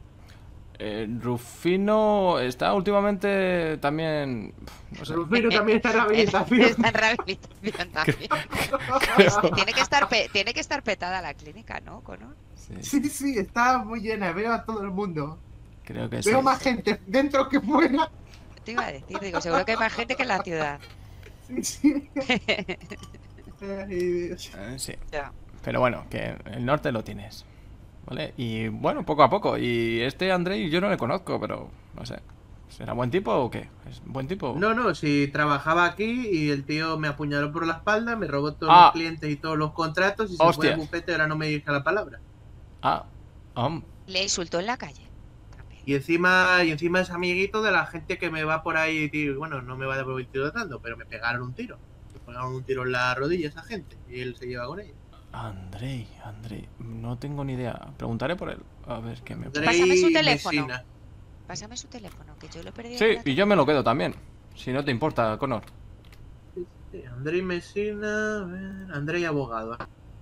Rufino está últimamente también. No sé.
Rufino también está en rehabilitación.
Está en rehabilitación también. Tiene que estar petada la clínica, ¿no, Connor?
Sí,
Sí, está muy llena. Veo a todo el mundo.
creo que sí.
Veo más gente dentro que fuera.
Te iba a decir, digo, seguro que hay más gente que en la ciudad.
Sí. Ay, Dios.
Sí.
Ya.
Pero bueno, que el norte lo tienes. ¿Vale? Y bueno, poco a poco. Y este Andrei yo no le conozco, pero no sé. ¿Será buen tipo o qué? ¿Es buen tipo?
No, si trabajaba aquí y el tío me apuñaló por la espalda, me robó todos
Ah.
los clientes y todos los contratos y se fue
Hostias.
al bufete y ahora no me dirige la palabra.
Ah,
Le insultó en la calle. También.
Y encima es amiguito de la gente que me va por ahí, tío. Bueno, no me va a ir tirotando, pero me pegaron un tiro. Me pegaron un tiro en la rodilla esa gente y él se lleva con ella.
Andrei. No tengo ni idea. Preguntaré por él. A ver qué me.
Andrei
Pásame su teléfono.
Messina.
Pásame su teléfono, que yo lo he perdido.
Sí,
en la
y yo me lo quedo también. Si no te importa, Connor.
Sí, Andrei Messina, a ver, Andrei Abogado.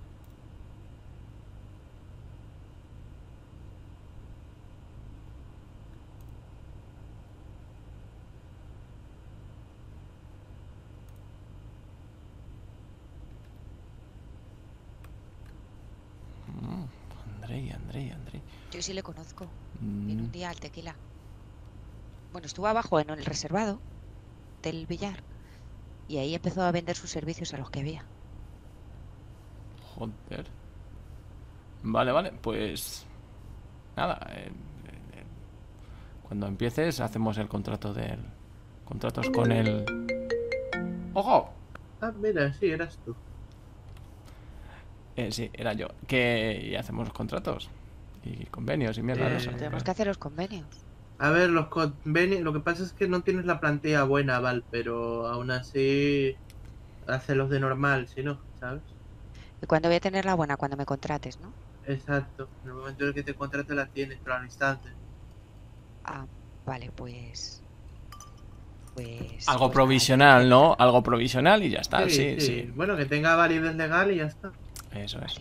Andrei.
Yo sí le conozco.
Mm,
Vino un día al tequila. Bueno, estuvo abajo en el reservado del billar. Y ahí empezó a vender sus servicios a los que había.
Joder. Vale, pues. Nada. Cuando empieces, hacemos el contrato del. Contratos con el. ¡Ojo!
Ah, mira, sí, eras tú.
Sí, era yo. Que y hacemos los contratos. y convenios y mierda de eso.
Tenemos que hacer los convenios.
A ver, los convenios, lo que pasa es que no tienes la plantilla buena, Val, pero aún así los de normal, si no, ¿sabes?
¿Y cuándo voy a tener la buena? Cuando me contrates, ¿no?
Exacto, en el momento en el que te contrate la tienes, pero al instante.
Ah, vale, pues...
Algo
pues
provisional, ¿no? Algo provisional y ya está. Sí.
Bueno, que tenga validez legal y ya está.
Eso es.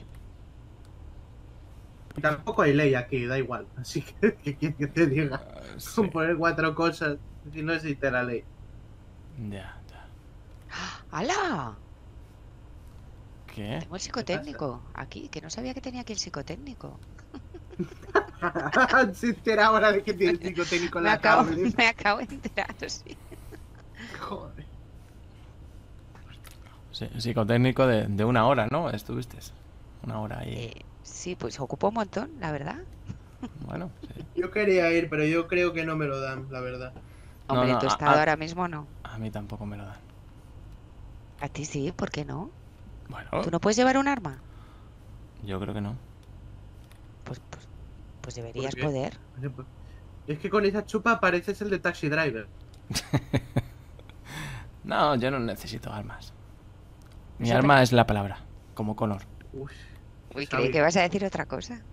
Y tampoco hay ley aquí, da igual. Así que, ¿qué quieres que te diga?
Sí.
Con poner 4 cosas, si no existe la ley.
Ya.
¡Hala!
¿Qué?
Tengo el psicotécnico aquí, que no sabía que tenía aquí el psicotécnico.
Se entera ahora de que tiene el psicotécnico en
Me
la
acabo
cable.
de enterar, sí.
Joder.
Sí, psicotécnico de 1 hora, ¿no? Estuviste 1 hora ahí.
Sí, pues ocupó un montón, la verdad.
Bueno, sí.
Yo quería ir, pero yo creo que no me lo dan, la verdad.
Hombre,
No,
en tu
a-
estado
a-
ahora mismo no.
A mí tampoco me lo dan.
A ti sí, ¿por qué no?
Bueno,
¿Tú no puedes llevar un arma?
yo creo que no.
Pues deberías
qué?
poder.
Es que con esa chupa pareces el de Taxi Driver.
No, yo no necesito armas. Mi
Eso
arma es la palabra, como Connor.
Uy,
Uy,
sabía.
creí que vas a decir otra cosa.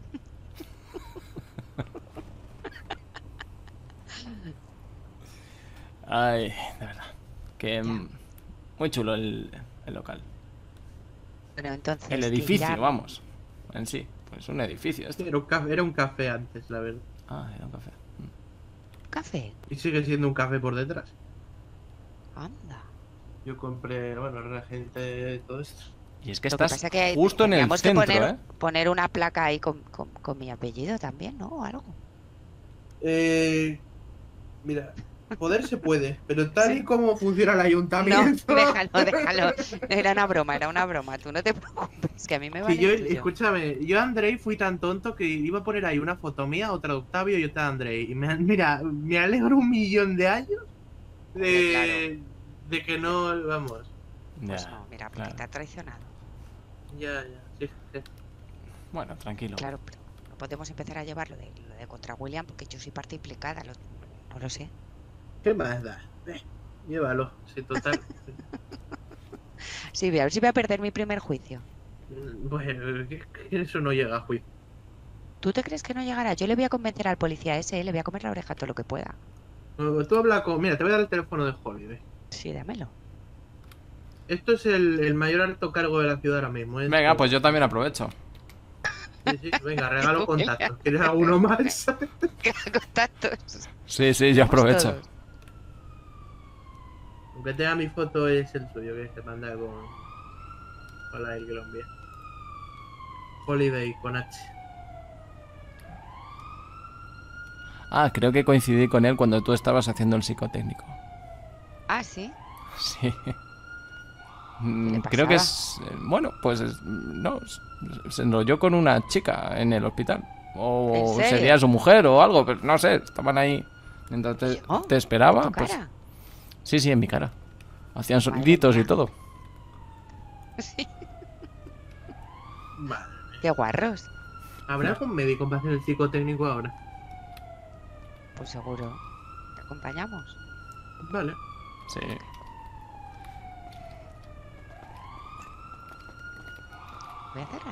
Ay, de verdad. Que muy chulo el local.
Bueno, entonces...
El
que
edificio,
ya-
vamos. En sí, pues un edificio este.
Era un café antes, la verdad.
Ah, era un café.
Café.
Y sigue siendo un café por detrás.
Anda.
Yo compré, bueno, la gente, todo esto.
Y es que
Lo que
estás
pasa que
justo en el
tendríamos que
centro, ¿eh?
poner una placa ahí con mi apellido también, ¿no? O algo.
Mira, poder se puede, pero tal
Sí.
y como funciona el
No,
ayuntamiento.
déjalo. Era una broma. Tú no te preocupes, que a mí me vale
Si yo,
el tuyo.
escúchame, yo a Andrei fui tan tonto que iba a poner ahí una foto mía, otra de Octavio y otra de Andrei. Y mira, me alegro 1.000.000 de años de que no, vamos.
Pues
Ya,
no, mira, porque
claro.
te ha traicionado.
Ya, sí.
Bueno, tranquilo.
Claro, pero no podemos empezar a llevar lo de contra William porque yo soy parte implicada, no lo sé.
¿Qué más da? Llévalo, sí, total.
Sí, a ver si voy a perder mi primer juicio.
Bueno, que eso no llega a juicio.
¿Tú te crees que no llegará? Yo le voy a convencer al policía ese, le voy a comer la oreja todo lo que pueda.
Tú habla con. Mira, te voy a dar el teléfono de Holiday.
Sí, dámelo.
Esto es el mayor alto cargo de la ciudad ahora mismo. ¿eh?
Venga, pues yo también aprovecho.
Sí, venga, regalo contactos. ¿Quieres alguno más?
Contactos.
Sí, yo aprovecho.
Todos.
Aunque tenga mi foto, es el suyo, que se manda con la del que lo envía. Holiday con H.
Ah, creo que coincidí con él cuando tú estabas haciendo el psicotécnico.
Ah, sí.
Sí.
le
Creo que
pasaba?
es... Bueno, pues no, se enrolló con una chica en el hospital. O
¿En serio?
sería su mujer o algo, pero no sé, estaban ahí. Mientras
¿Yo?
te esperaba,
¿En tu
pues...
cara?
Sí, en mi cara. Hacían
Madre
soniditos y
mía.
todo.
Sí.
Vale.
Qué guarros.
¿Habrá algún médico para hacer el psicotécnico ahora?
Pues seguro. ¿Te acompañamos?
Vale.
Sí.
Voy a cerrar.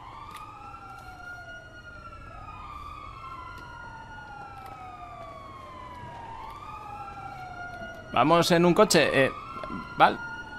Vamos en un coche. Val.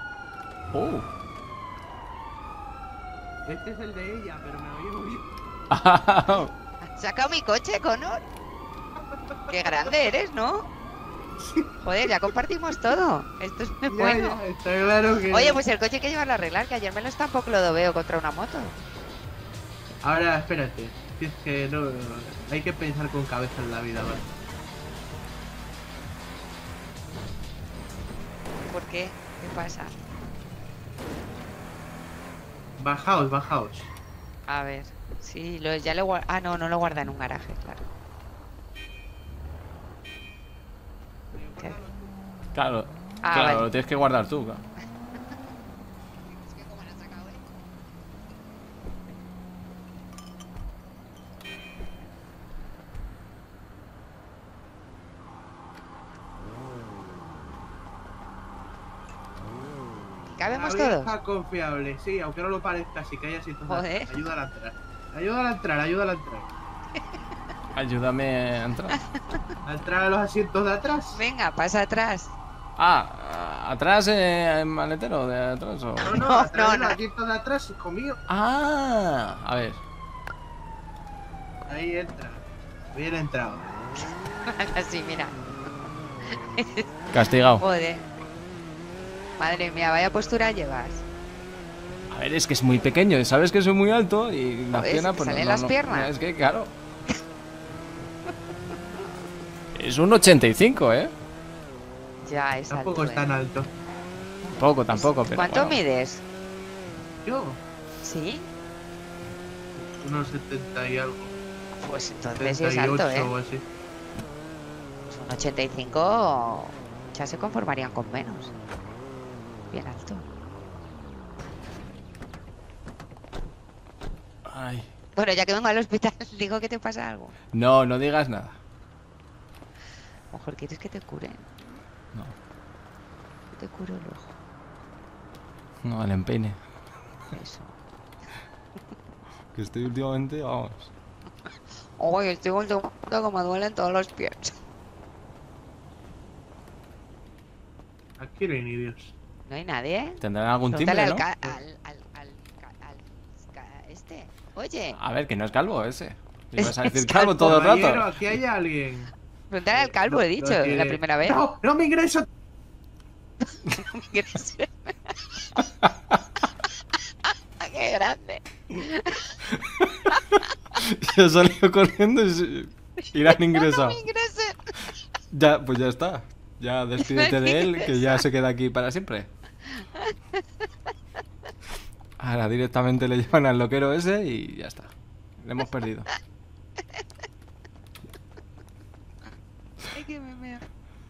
Este es el de ella, pero me oye muy bien.
¿Has sacado mi coche, Connor? Qué grande eres, ¿no? Joder, ya compartimos todo. Esto es muy bueno.
Ya, está claro que.
Oye, pues el coche hay que llevarlo a arreglar, que ayer me lo tampoco lo veo contra una moto.
Ahora, espérate. Si es que no. Hay que pensar con cabeza en la vida, ¿vale?
¿Por qué? ¿Qué pasa?
Bajaos.
A ver. Sí, ya lo guarda. Ah, no lo guarda en un garaje, claro. ¿Qué?
Claro,
Ah,
claro,
vale.
lo tienes que guardar tú. Claro.
Es que como lo has sacado, ¿Cabemos
La
todos?
vieja confiable, sí, aunque no lo parezca, sí que hay asientos
Joder.
atrás. Ayúdala a entrar. Ayúdala a entrar, ayúdala a entrar.
Ayúdame a entrar.
A entrar a los asientos de atrás.
Venga, pasa atrás.
Atrás, el maletero de atrás o...
No,
No,
atrás de
no.
los asientos de atrás, hijo mío.
A ver.
Ahí entra. Bien entrado.
Así, mira.
Castigado.
Joder. Madre mía, vaya postura llevas.
A ver, es que es muy pequeño, sabes que soy muy alto y las
Joder,
piernas
¿te
pues
salen las piernas?
Es que claro. Es un 85, ¿eh?
Ya, es
Tampoco
alto,
es tan alto.
Tampoco, pero
¿Cuánto
bueno.
mides?
Yo,
¿Sí?
unos 70 y algo.
Pues entonces sí es alto,
78 o
¿eh?
así.
Pues un 85 ya se conformarían con menos. Bien alto.
Ay.
Bueno, ya que vengo al hospital, digo que te pasa algo.
No, no digas nada.
A lo mejor quieres que te curen.
No.
Que te curo el ojo.
No, al empeine.
Eso.
Que estoy últimamente, vamos.
Uy, estoy últimamente que me duelen todos los pies.
Aquí no hay ni Dios.
No hay nadie.
¿Tendrán algún
Pregúntale
timbre,
al,
no?
este. Oye,
A ver, que no es calvo ese. Ibas a decir
Es
calvo todo el
Caballero,
rato.
aquí hay alguien.
pregúntale al calvo, he dicho,
No tiene-
la primera vez.
No, no me ingreso.
Qué grande.
Se salió corriendo y la han
No
ingresado.
me ingresen.
Ya, pues ya está. Ya despídete de él, que ya se queda aquí para siempre. Ahora directamente le llevan al loquero ese y ya está. Le hemos perdido.
Ay, que me meo.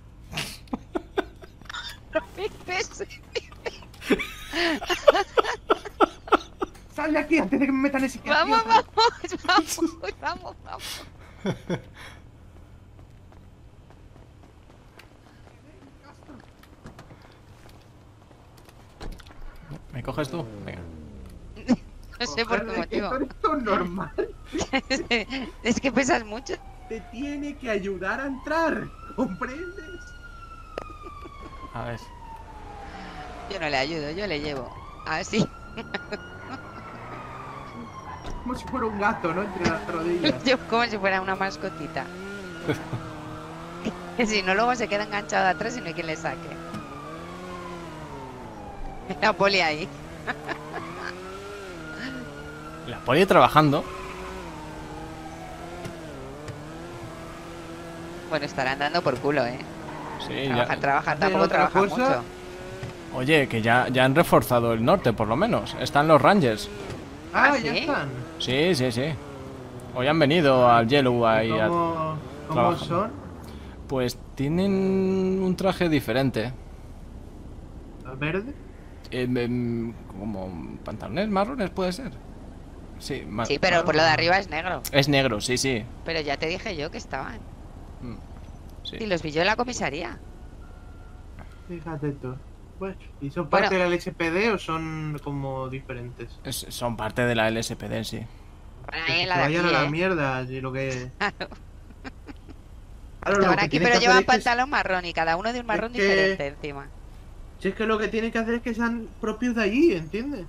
No me ingresen.
Sal de aquí antes de que me metan ese
Vamos, vamos.
¿Me coges tú? Venga.
No sé por qué motivo.
Esto es normal.
Es que pesas mucho.
Te tiene que ayudar a entrar. ¿Comprendes?
A ver.
Yo no le ayudo, yo le llevo. Así.
Como si fuera un gato, ¿no? Entre las rodillas.
Yo como si fuera una mascotita. Que si no, luego se queda enganchado atrás y no hay quien le saque. La poli ahí.
La poli trabajando.
Bueno, estarán dando por culo, ¿eh?
Sí,
Trabajar,
¿Hacen
tampoco
otra
trabajan
cosa?
mucho.
Oye, que ya han reforzado el norte, por lo menos. Están los Rangers.
Ah,
¿Ah,
ya
sí?
están.
Sí, sí, sí. Hoy han venido al Yellow ahí a...
¿Cómo
trabajan.
son?
Pues tienen un traje diferente.
¿Al verde?
Como pantalones marrones, puede ser. Sí,
Sí, pero por lo de arriba es negro.
es negro, sí, sí.
Pero ya te dije yo que estaban.
Mm, sí.
Y los vi yo en la comisaría.
Fíjate tú. Pues, ¿y son
Bueno.
parte del LSPD o son como diferentes?
Son parte de la LSPD, sí.
Van
Que
ahí
se
en la de aquí,
vayan a la
¿eh?
mierda, y lo que... Claro, lo
Estaban
que
aquí,
tienen
pero
que
llevan
hacer es que-
pantalón marrón y cada uno de un marrón
que-
diferente encima.
Si es que lo que tienen que hacer es que sean propios de allí, ¿entiendes?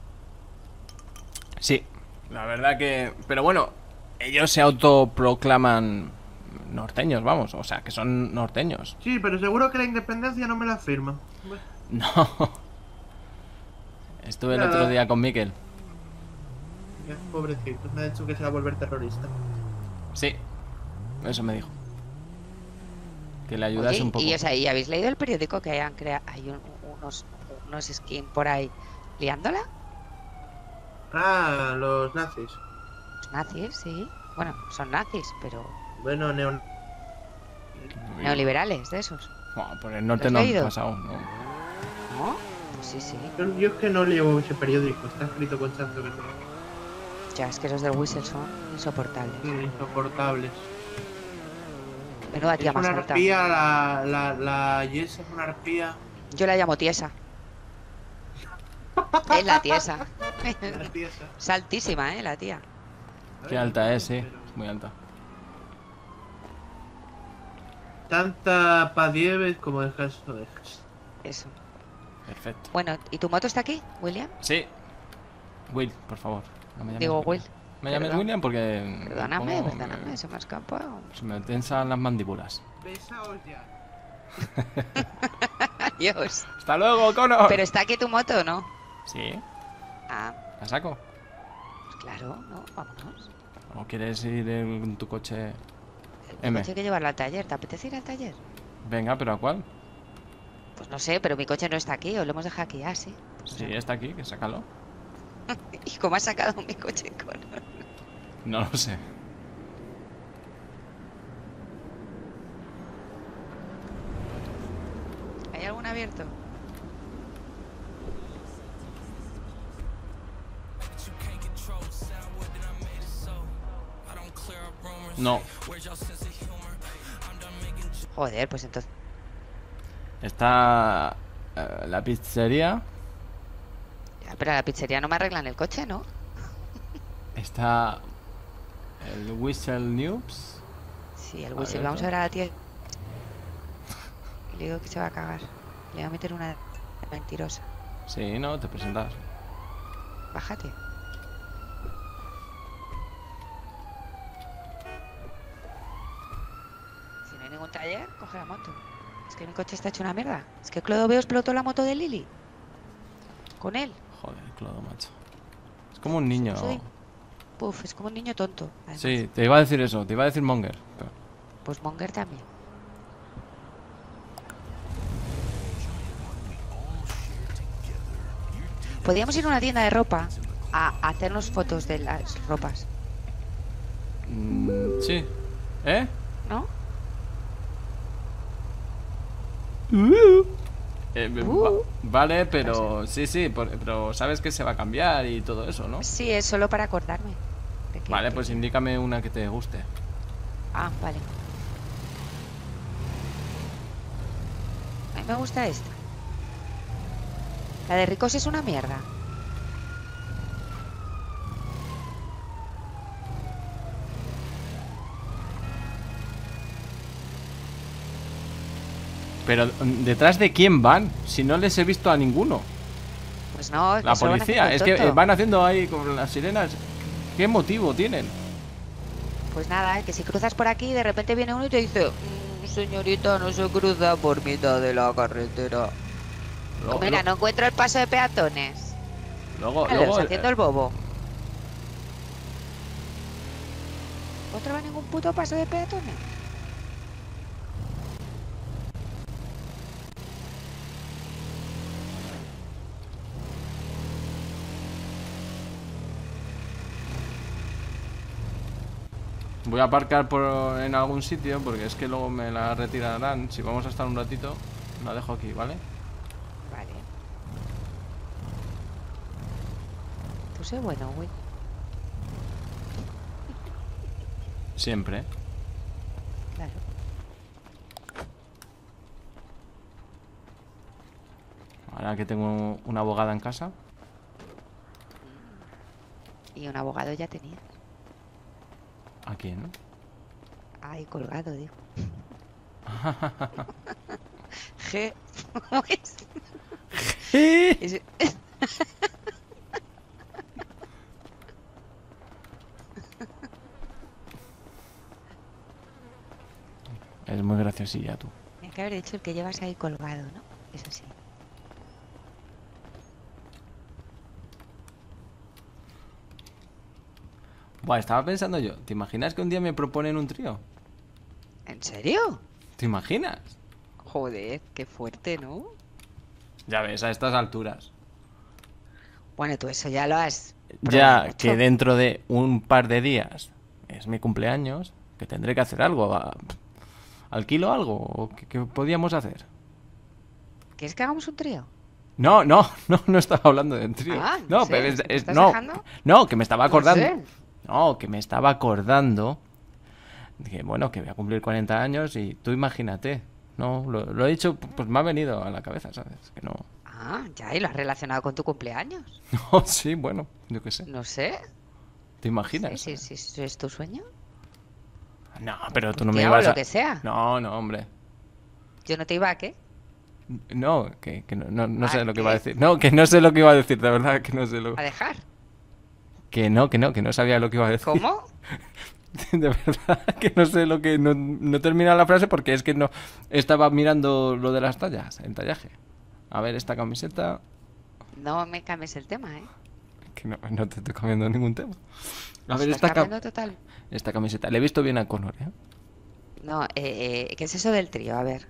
Sí, la verdad que... Pero bueno, ellos se autoproclaman norteños, vamos. O sea, que son norteños.
Sí, pero seguro que la independencia no me la firman. Bueno,
No. Estuve el
Nada.
otro día con Miquel.
ya, pobrecito, me ha dicho que se va a volver terrorista.
Sí, eso me dijo. Que le ayudase
Oye,
un poco.
y o sea, ¿y habéis leído el periódico que hayan creado? Hay unos skin por ahí liándola.
Ah, los nazis.
Los nazis, sí. Bueno, son nazis, pero
Bueno,
neoliberales de esos.
Bueno, por el norte
¿Lo
no
has
han
leído?
pasado, ¿no?
¿No? Pues sí, sí.
Yo es que no leo ese periódico, está escrito con chanzo que
Ya, es que los del Whistle son insoportables.
son insoportables.
Menuda tía
Es
más
una
alta.
arpía, la Yes es una arpía.
Yo la llamo tiesa. Es la tiesa.
La tiesa.
Es altísima, la tía.
Qué alta es, sí. Muy alta.
Tanta padieves como dejas o dejas.
Eso.
Perfecto.
Bueno, ¿y tu moto está aquí, William?
Sí. Will, por favor. No me llames
Digo,
William.
Will.
Me llames
Perdón.
William porque...
Perdóname,
como
perdóname, se me ha escapado.
Se me tensan las mandíbulas.
Besaos ya.
Adiós.
¡Hasta luego, Connor!
Pero está aquí tu moto, ¿no?
Sí.
Ah,
¿La saco?
pues claro, no, vámonos.
¿O quieres ir en tu coche?
El
M.
coche hay que llevarlo al taller. ¿Te apetece ir al taller?
Venga, ¿pero a cuál?
Pues no sé, pero mi coche no está aquí, o lo hemos dejado aquí, sí. Pues
Sí, está aquí, que sácalo.
¿Y cómo has sacado mi coche con...?
No lo sé.
¿Hay algún abierto?
No.
Joder, pues entonces...
Está la pizzería.
Ya, pero a la pizzería no me arreglan el coche, ¿no?
Está el Whistle News.
Sí, el
Abierto.
whistle. Vamos a ver a la tía. Y le digo que se va a cagar. Le voy a meter una mentirosa.
Sí, no, te presentas.
Bájate. Si no hay ningún taller, coge la moto. Es que mi coche está hecho una mierda. Es que Clodoveo explotó la moto de Lily. Con él.
Joder, Clodo, macho. Es como un niño.
Soy- Puf, es como un niño tonto. Además.
Sí, te iba a decir eso, te iba a decir Monger. Pero...
Pues Monger también. Podríamos ir a una tienda de ropa a hacernos fotos de las ropas,
sí. ¿Eh?
¿no?
Vale, pero sí, sí, pero sabes que se va a cambiar y todo eso, ¿no?
Sí, es solo para acordarme. de que-
Vale,
de
pues
que-
indícame una que te guste.
Ah, vale. A mí me gusta esta. La de ricos es una mierda.
Pero ¿detrás de quién van? Si no les he visto a ninguno.
Pues no,
La
solo van
policía, es
haciendo
que
el tonto.
van haciendo ahí con las sirenas. ¿Qué motivo tienen?
Pues nada, que si cruzas por aquí, de repente viene uno y te dice: señorita, no se cruza por mitad de la carretera.
Luego,
Mira, no encuentro el paso de peatones.
luego,
Claro,
luego,
haciendo el bobo. ¿Otro va a ningún puto paso de peatones?
voy a aparcar en algún sitio porque es que luego me la retirarán. Si vamos a estar un ratito, la dejo aquí, ¿vale?
Vale. Pues es bueno, güey.
Siempre.
Claro.
Ahora que tengo una abogada en casa.
Y un abogado ya tenía.
¿A quién?
Ahí colgado, digo. G. ¿Cómo es? Es-
Es muy graciosilla tú.
Tenía que haber dicho el que llevas ahí colgado, ¿no? Eso sí.
Buah, estaba pensando yo. ¿Te imaginas que un día me proponen un trío?
¿En serio?
¿Te imaginas?
Joder, qué fuerte, ¿no?
Ya ves, a estas alturas.
Bueno, tú eso ya lo has...
Ya
probado mucho.
que dentro de un par de días es mi cumpleaños, que tendré que hacer algo. ¿Alquilo algo? ¿O qué podíamos hacer?
¿Quieres que hagamos un trío?
No, no, no estaba hablando de un trío.
Ah,
no,
no sé,
pero
¿es que te estás
no,
dejando?
no, que me estaba acordando.
sé.
No, que me estaba acordando. Que bueno, que voy a cumplir 40 años y tú imagínate. No, lo he dicho, pues me ha venido a la cabeza, ¿sabes? Que no.
Ah, ya, y lo has relacionado con tu cumpleaños.
No, sí, bueno, yo qué sé.
No sé.
¿Te imaginas?
Sí, si es tu sueño.
No, pero tú
Pues
no
te
me
hago
ibas
lo
a...
que sea.
No, no, hombre.
Yo no te iba a qué.
No, que no
¿A
sé lo que iba a
qué?
decir. No, que no sé lo que iba a decir, de verdad, que no sé lo...
A dejar.
Que no sabía lo que iba a decir.
¿Cómo?
De verdad, que no sé lo que... No termina la frase porque es que no... Estaba mirando lo de las tallas, el tallaje. A ver, esta camiseta...
No me cambies el tema, ¿eh?
Que no te estoy cambiando ningún tema. A ver,
Estás cambiando total.
esta camiseta. Le he visto bien a Connor, ¿eh?
No, ¿qué es eso del trío? A ver.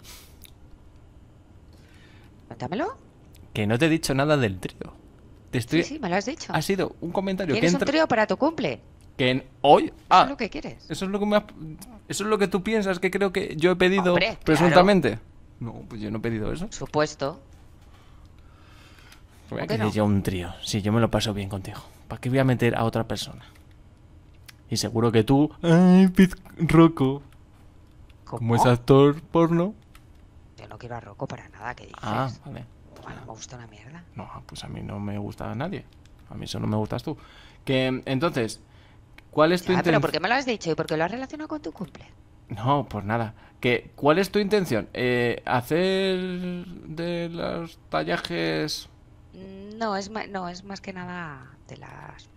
Cuéntamelo.
Que no te he dicho nada del trío. Te estoy...
Sí, me lo has dicho.
Ha sido un comentario que
¿Quieres un
entra...
trío para tu cumple?
Hoy...
¿Eso
Ah,
es lo que quieres?
eso es lo que eso es lo que tú piensas que creo que yo he pedido
Hombre, claro.
presuntamente. No, pues yo no he pedido eso.
Supuesto.
Voy a
que
querer
no?
yo un trío. Sí, yo me lo paso bien contigo. ¿Para qué voy a meter a otra persona? Y seguro que tú... Ay, Rocco. Como
¿Cómo?
es actor porno.
Yo no quiero a Rocco para nada, ¿qué dices?
Ah, vale.
Bueno, me gusta una mierda.
No, pues a mí no me gusta a nadie. A mí solo me gustas tú. Que, entonces, ¿cuál es tu
Ya, pero
intención?
¿por qué me lo has dicho? ¿Y por qué lo has relacionado con tu cumple?
No, pues nada. ¿Cuál es tu intención? ¿Hacer de los tallajes?
No, es más que nada de las...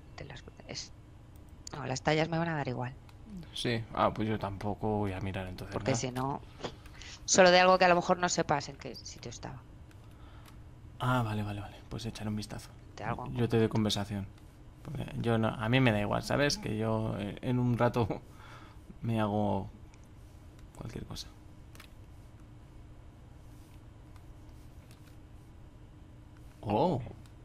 No, las tallas me van a dar igual.
Sí. Ah, pues yo tampoco voy a mirar entonces.
Porque
nada.
si no... Solo de algo que a lo mejor no sepas en qué sitio estaba.
Ah, vale. Pues echar un vistazo.
De algo.
Yo te doy conversación. Porque yo no, a mí me da igual, ¿sabes? Que yo en un rato me hago cualquier cosa. Oh,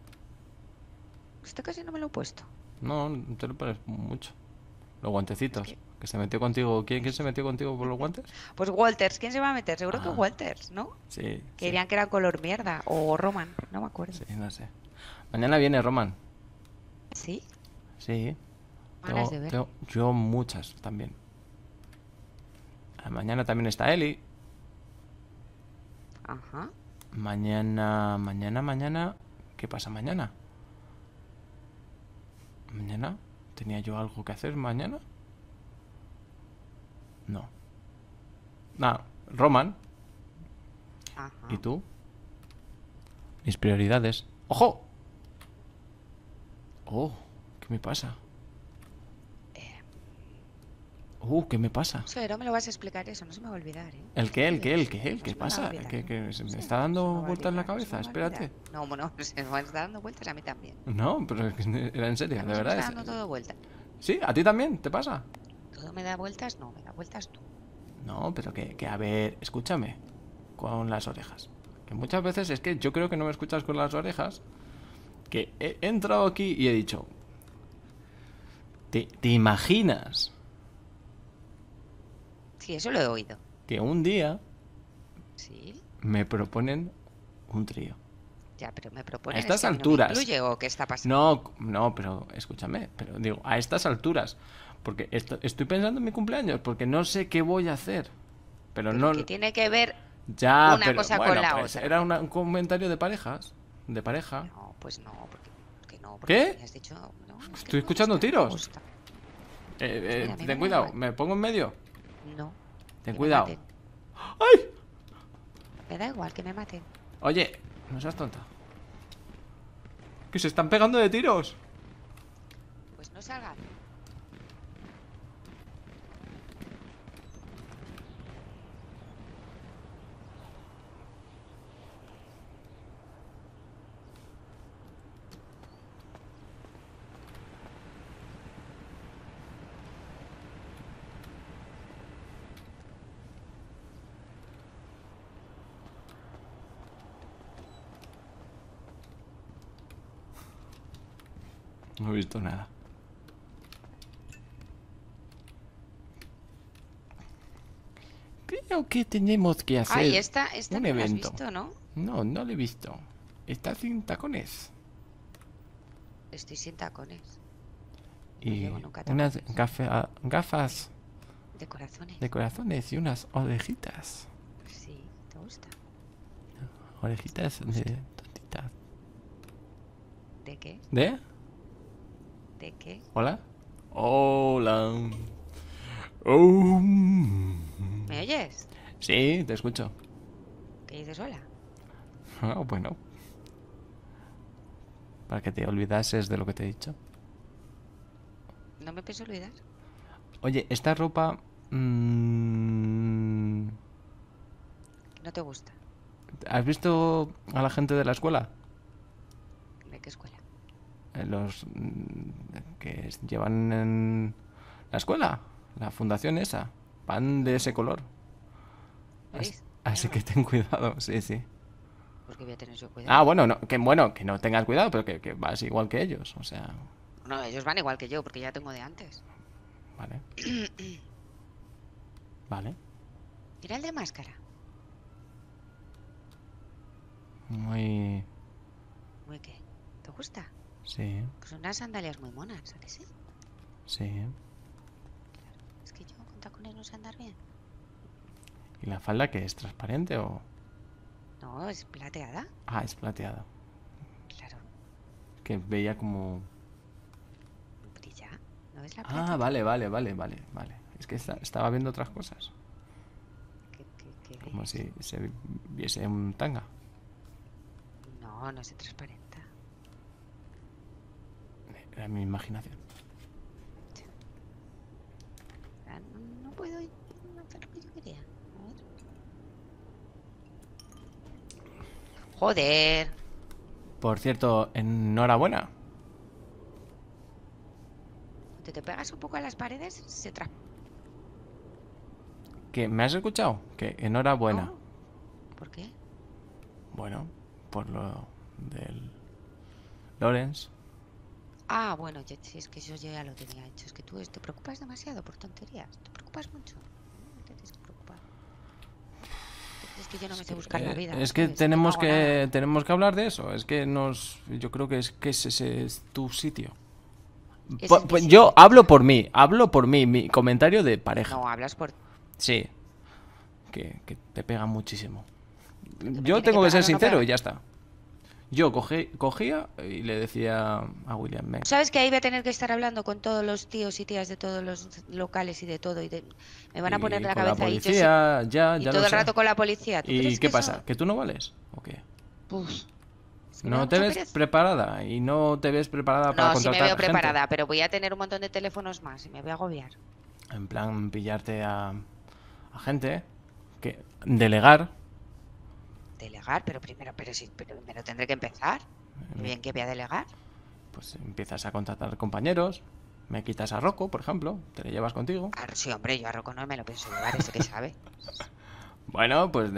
Este casi no me lo he puesto.
no, no te lo pones mucho. Los guantecitos.
Es
Que se metió contigo. ¿Quién se metió contigo por los guantes?
Pues Walters, ¿quién se va a meter? Seguro que
Ah.
Walters, ¿no?
Sí,
Que
sí,
dirían que era color mierda. O Roman, no me acuerdo.
sí, no sé. Mañana viene Roman.
¿Sí?
Sí.
Ganas de ver.
Yo muchas también. Mañana también está Eli.
Ajá.
Mañana. ¿Qué pasa mañana? ¿Mañana? ¿Tenía yo algo que hacer mañana? No. Nada, Roman.
Ajá.
¿Y tú? Mis prioridades. ¡Ojo! Oh, ¿qué me pasa? ¿Qué me pasa?
Sí, no me lo vas a explicar eso, no se me va a olvidar, ¿eh?
¿El qué?
No
¿Qué
se me va a
pasa?
olvidar.
¿Que se me
Sí,
está
no
dando
se me va a
vueltas en la
olvidar, no se
cabeza?
me va a olvidar.
Espérate.
No, se me está dando vueltas a mí también.
No, pero es que era en serio,
A mí
de
se me
verdad.
está dando todo vueltas.
¿Sí? ¿A ti también? ¿Te pasa?
¿Todo me da vueltas? No, me da vueltas tú.
No, pero a ver, escúchame con las orejas. Que muchas veces es que yo creo que no me escuchas con las orejas. Que he entrado aquí y he dicho... ¿Te imaginas
Sí, eso lo he oído.
que un día
Sí,
me proponen un trío?
ya, pero me proponen.
A estas
es que
alturas.
¿No me incluye o qué está pasando?
No, pero escúchame. Pero digo, a estas alturas. Porque estoy pensando en mi cumpleaños. Porque no sé qué voy a hacer. Pero no...
¿Qué tiene que ver?
Ya,
una
pero
cosa con
bueno,
la
pues
otra?
era un comentario de parejas. De pareja.
No, pues no, porque no.
¿Qué?
Me has dicho, no, es que
Estoy
no me
escuchando
gusta, no me
tiros.
gusta. Mira, a mí me
Ten
da
cuidado.
igual.
¿Me pongo en medio?
No.
Ten
que me
cuidado.
maten.
¡Ay!
Me da igual que me maten.
Oye, no seas tonta. Que se están pegando de tiros.
Pues no salgan.
No he visto nada. Creo que tenemos que hacer
Ay, esta
un
no la has
evento.
visto, ¿no?
No, no lo he visto. Está sin tacones.
Estoy sin tacones. No
Y
llevo nunca
unas
tacones.
gafas
De corazones.
de corazones y unas orejitas.
Sí, ¿te gusta?
Orejitas de tontita.
¿De qué?
¿De?
¿De qué?
¿Hola? Hola. Oh.
¿Me oyes?
Sí, te escucho.
¿Qué dices hola?
Ah, bueno. Para que te olvidases de lo que te he dicho.
No me pienso olvidar.
Oye, esta ropa...
No te gusta.
¿Has visto a la gente de la escuela?
¿De qué escuela?
Los que llevan en la escuela, la fundación esa. Van de ese color.
¿Gris?
Así que ten cuidado, sí, sí.
Porque voy a tener yo cuidado.
Ah, bueno, que no tengas cuidado, pero que vas igual que ellos, o sea,
No, ellos van igual que yo, porque ya tengo de antes.
vale. Vale.
Mira el de máscara.
Muy...
Muy qué. ¿Te gusta?
Sí,
Pues son unas sandalias muy monas, ¿a que sí?
sí.
Es que yo con tacones no sé andar bien.
¿Y la falda que es transparente o...?
No, es plateada.
Ah, es plateada.
Claro,
Que veía como...
brilla. ¿No ves la
Ah,
plata?
vale. Es que estaba viendo otras cosas.
¿Qué
Como
ves?
si se viese un tanga.
No, no se transparenta.
Era mi imaginación.
Ah, no puedo hacer lo que yo quería. A ver. Joder.
Por cierto, enhorabuena.
Cuando te pegas un poco a las paredes, se tra...
¿Que me has escuchado? Que enhorabuena.
¿No? ¿Por qué?
Bueno, por lo del Lawrence.
Ah, bueno, si es que yo ya lo tenía hecho. Es que tú te preocupas demasiado por tonterías. Te preocupas mucho. No te tienes que preocupar. Es que yo no me sé buscar la vida.
Es que
¿sabes? No hago nada.
tenemos que hablar de eso. Es que yo creo que ese es tu sitio.
Ese es mi
Pues
sitio.
yo hablo por mí, mi comentario de pareja.
No, hablas por...
Sí, que te pega muchísimo.
me
Yo
tiene
tengo
que
que ser
pegar o no
sincero
pegar.
y ya está. Yo cogía y le decía a William, venga.
¿Sabes que ahí voy a tener que estar hablando con todos los tíos y tías de todos los locales y de todo? Me van a poner
Y
la
con
cabeza
la
ahí. Yo
policía, ya
y
lo
todo el
sé.
rato con la policía. ¿Tú
¿Y
crees
qué
que
pasa?
eso-
¿Que tú no vales? ¿O qué?
Uf, es que me da
¿No te
mucha
ves
pereza.
preparada? ¿Y no te ves preparada para
No, sí me
contratar
veo
gente?
preparada, pero voy a tener un montón de teléfonos más y me voy a agobiar.
En plan, pillarte a gente, que delegar.
Delegar, pero primero tendré que empezar. ¿Y bien que voy a delegar?
Pues empiezas a contratar compañeros. Me quitas a Rocco, por ejemplo. Te le llevas contigo.
Ah, sí, hombre, yo a Rocco no me lo pienso llevar, ese que sabe.
Bueno, pues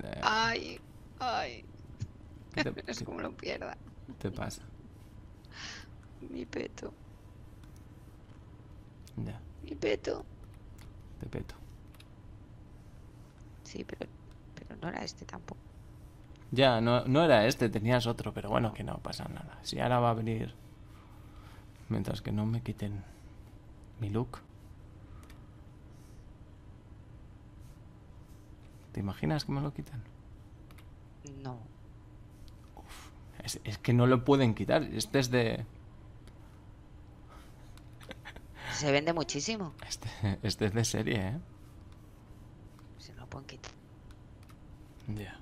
Ay,
¿qué te,
no sé cómo lo pierda.
qué te pasa?
Mi peto,
Ya,
mi peto.
te peto.
Sí, pero no era este tampoco.
Ya, no era este, tenías otro, pero bueno, que no pasa nada. Si ahora va a venir... Mientras que no me quiten mi look. ¿Te imaginas que me lo quitan?
No.
Es que no lo pueden quitar. Este es de...
Se vende muchísimo.
Este es de serie, ¿eh?
Se lo pueden quitar.
Ya.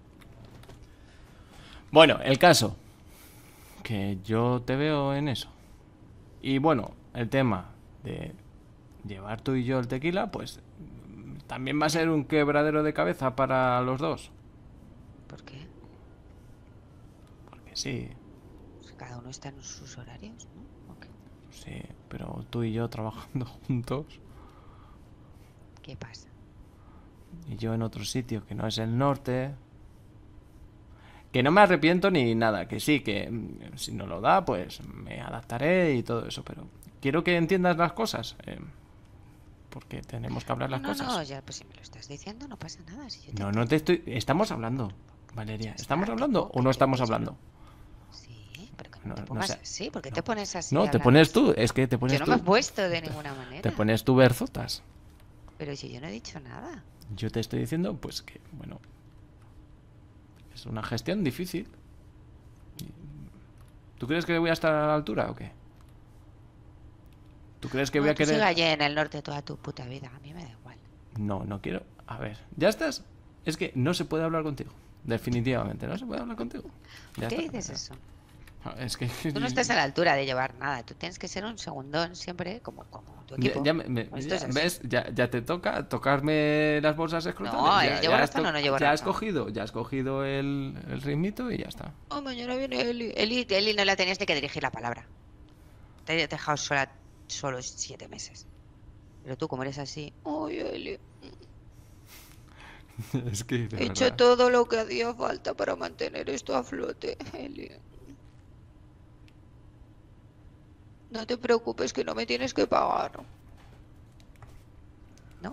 Bueno, el caso. Que yo te veo en eso. Y bueno, el tema de llevar tú y yo el tequila, pues también va a ser un quebradero de cabeza para los dos.
¿Por qué?
Porque sí,
Pues cada uno está en sus horarios, ¿no? ¿O qué?
sí, pero tú y yo trabajando juntos
¿Qué pasa?
y yo en otro sitio que no es el norte. Que no me arrepiento ni nada, que sí, que si no lo da, pues me adaptaré y todo eso, pero quiero que entiendas las cosas, porque tenemos que hablar las
No,
cosas.
no, ya, pues si me lo estás diciendo, no pasa nada. Si yo te
No te estoy... Estamos hablando, Valeria. ¿Estamos hablando o no estamos hablando?
Sí, pero que
No,
no te
no
pongas
sé.
así. ¿Por qué
No.
te pones así?
No, te
hablando
pones
así?
tú, es que te pones
Yo no
tú.
me he puesto de ninguna manera.
Te pones tú berzotas.
Pero si yo no he dicho nada.
Yo te estoy diciendo, pues que, bueno, Es una gestión difícil. ¿Tú crees que voy a estar a la altura o qué? ¿Tú crees que voy a
Tú sigue
querer...?
allí en el norte toda tu puta vida. A mí me da igual.
No, no quiero... A ver, ¿ya estás? Es que no se puede hablar contigo. Definitivamente, no se puede hablar contigo. Ya
¿Qué
está.
dices eso?
Es que...
Tú no estás a la altura de llevar nada. Tú tienes que ser un segundón siempre, como tu equipo. Esto es así.
¿Ves? Ya te toca tocarme las bolsas escrotales.
No,
Ya,
¿llevo
ya
razón o no llevo
ya has
razón?
cogido el ritmito y ya está.
Oh, mañana viene Eli. Eli no la tenías ni que dirigir la palabra. Te he dejado sola solo 7 meses. Pero tú, como eres así... Ay, Eli.
Es que... de
He hecho
verdad.
todo lo que hacía falta para mantener esto a flote, Eli. No te preocupes que no me tienes que pagar. ¿No?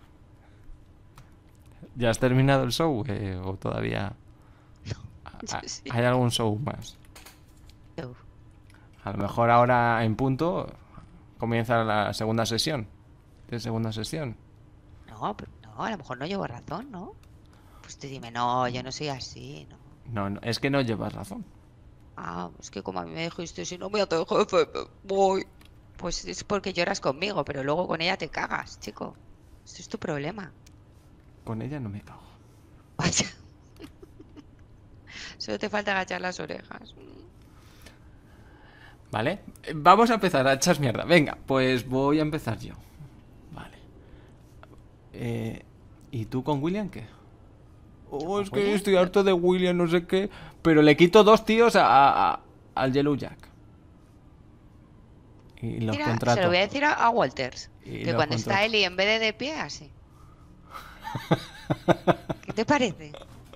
¿Ya has terminado el show o todavía
Sí.
hay algún show más?
Uf.
A lo mejor ahora en punto comienza la segunda sesión. ¿Qué segunda sesión?
No, a lo mejor no llevo razón, ¿no? Pues tú dime, no, yo no soy así, ¿no?
No, no, es que no llevas razón.
Ah, es que como a mí me dijiste, si no me hace jefe, me voy. Pues es porque lloras conmigo, pero luego con ella te cagas, chico. Eso es tu problema.
Con ella no me cago.
Vaya. Solo te falta agachar las orejas.
¿Vale? Vamos a empezar a echar mierda. Venga, pues voy a empezar yo. Vale. ¿Y tú con William qué? Oh, es que
William?
estoy harto de William, no sé qué. Pero le quito 2 tíos al Yellow Jack. Y los
Mira,
contrato.
se lo voy a decir a Walters.
Y
Que
los
cuando está
contrato.
Eli en vez de pie, así. ¿Qué te parece?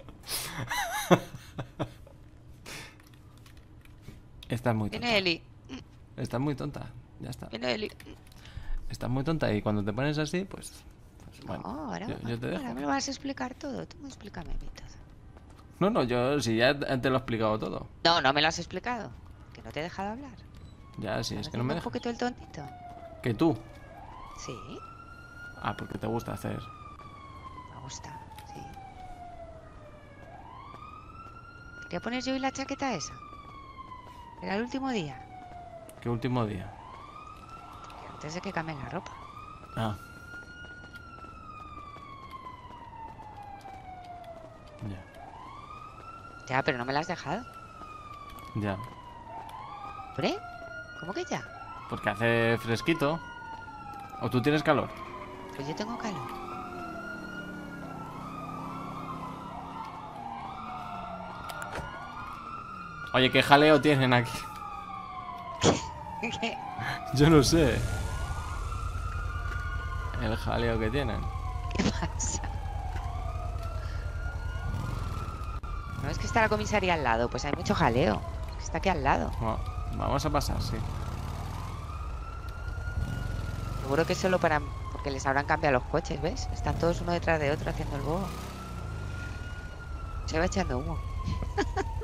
Estás muy tonta.
Viene Eli.
Estás muy tonta. Ya está.
Viene Eli.
Estás muy tonta y cuando te pones así, pues bueno,
No, ahora,
yo te dejo.
ahora me lo vas a explicar todo. Tú explícame a mí todo.
No, yo sí ya te lo he explicado todo.
No, no me lo has explicado. Que no te he dejado hablar.
Ya, sí, es
¿Estás
que no me
haciendo un
dejas.
poquito el tontito?
Que tú.
Sí,
Ah, porque te gusta hacer.
me gusta, sí. Quería poner yo hoy la chaqueta esa. Era el último día.
¿Qué último día?
Antes de que cambien la ropa.
Ah. Ya,
Ya, pero no me la has dejado.
ya.
¿Hombre? ¿Cómo que ya?
Porque hace fresquito. ¿O tú tienes calor?
Pues yo tengo calor.
Oye, ¿qué jaleo tienen aquí?
¿Qué?
Yo no sé. El jaleo que tienen.
¿Qué pasa? No es que está la comisaría al lado, pues hay mucho jaleo. Es que está aquí al lado.
Bueno, vamos a pasar, sí.
Seguro que es solo para... porque les habrán cambiado los coches, ¿ves? Están todos uno detrás de otro haciendo el bobo. Se va echando humo.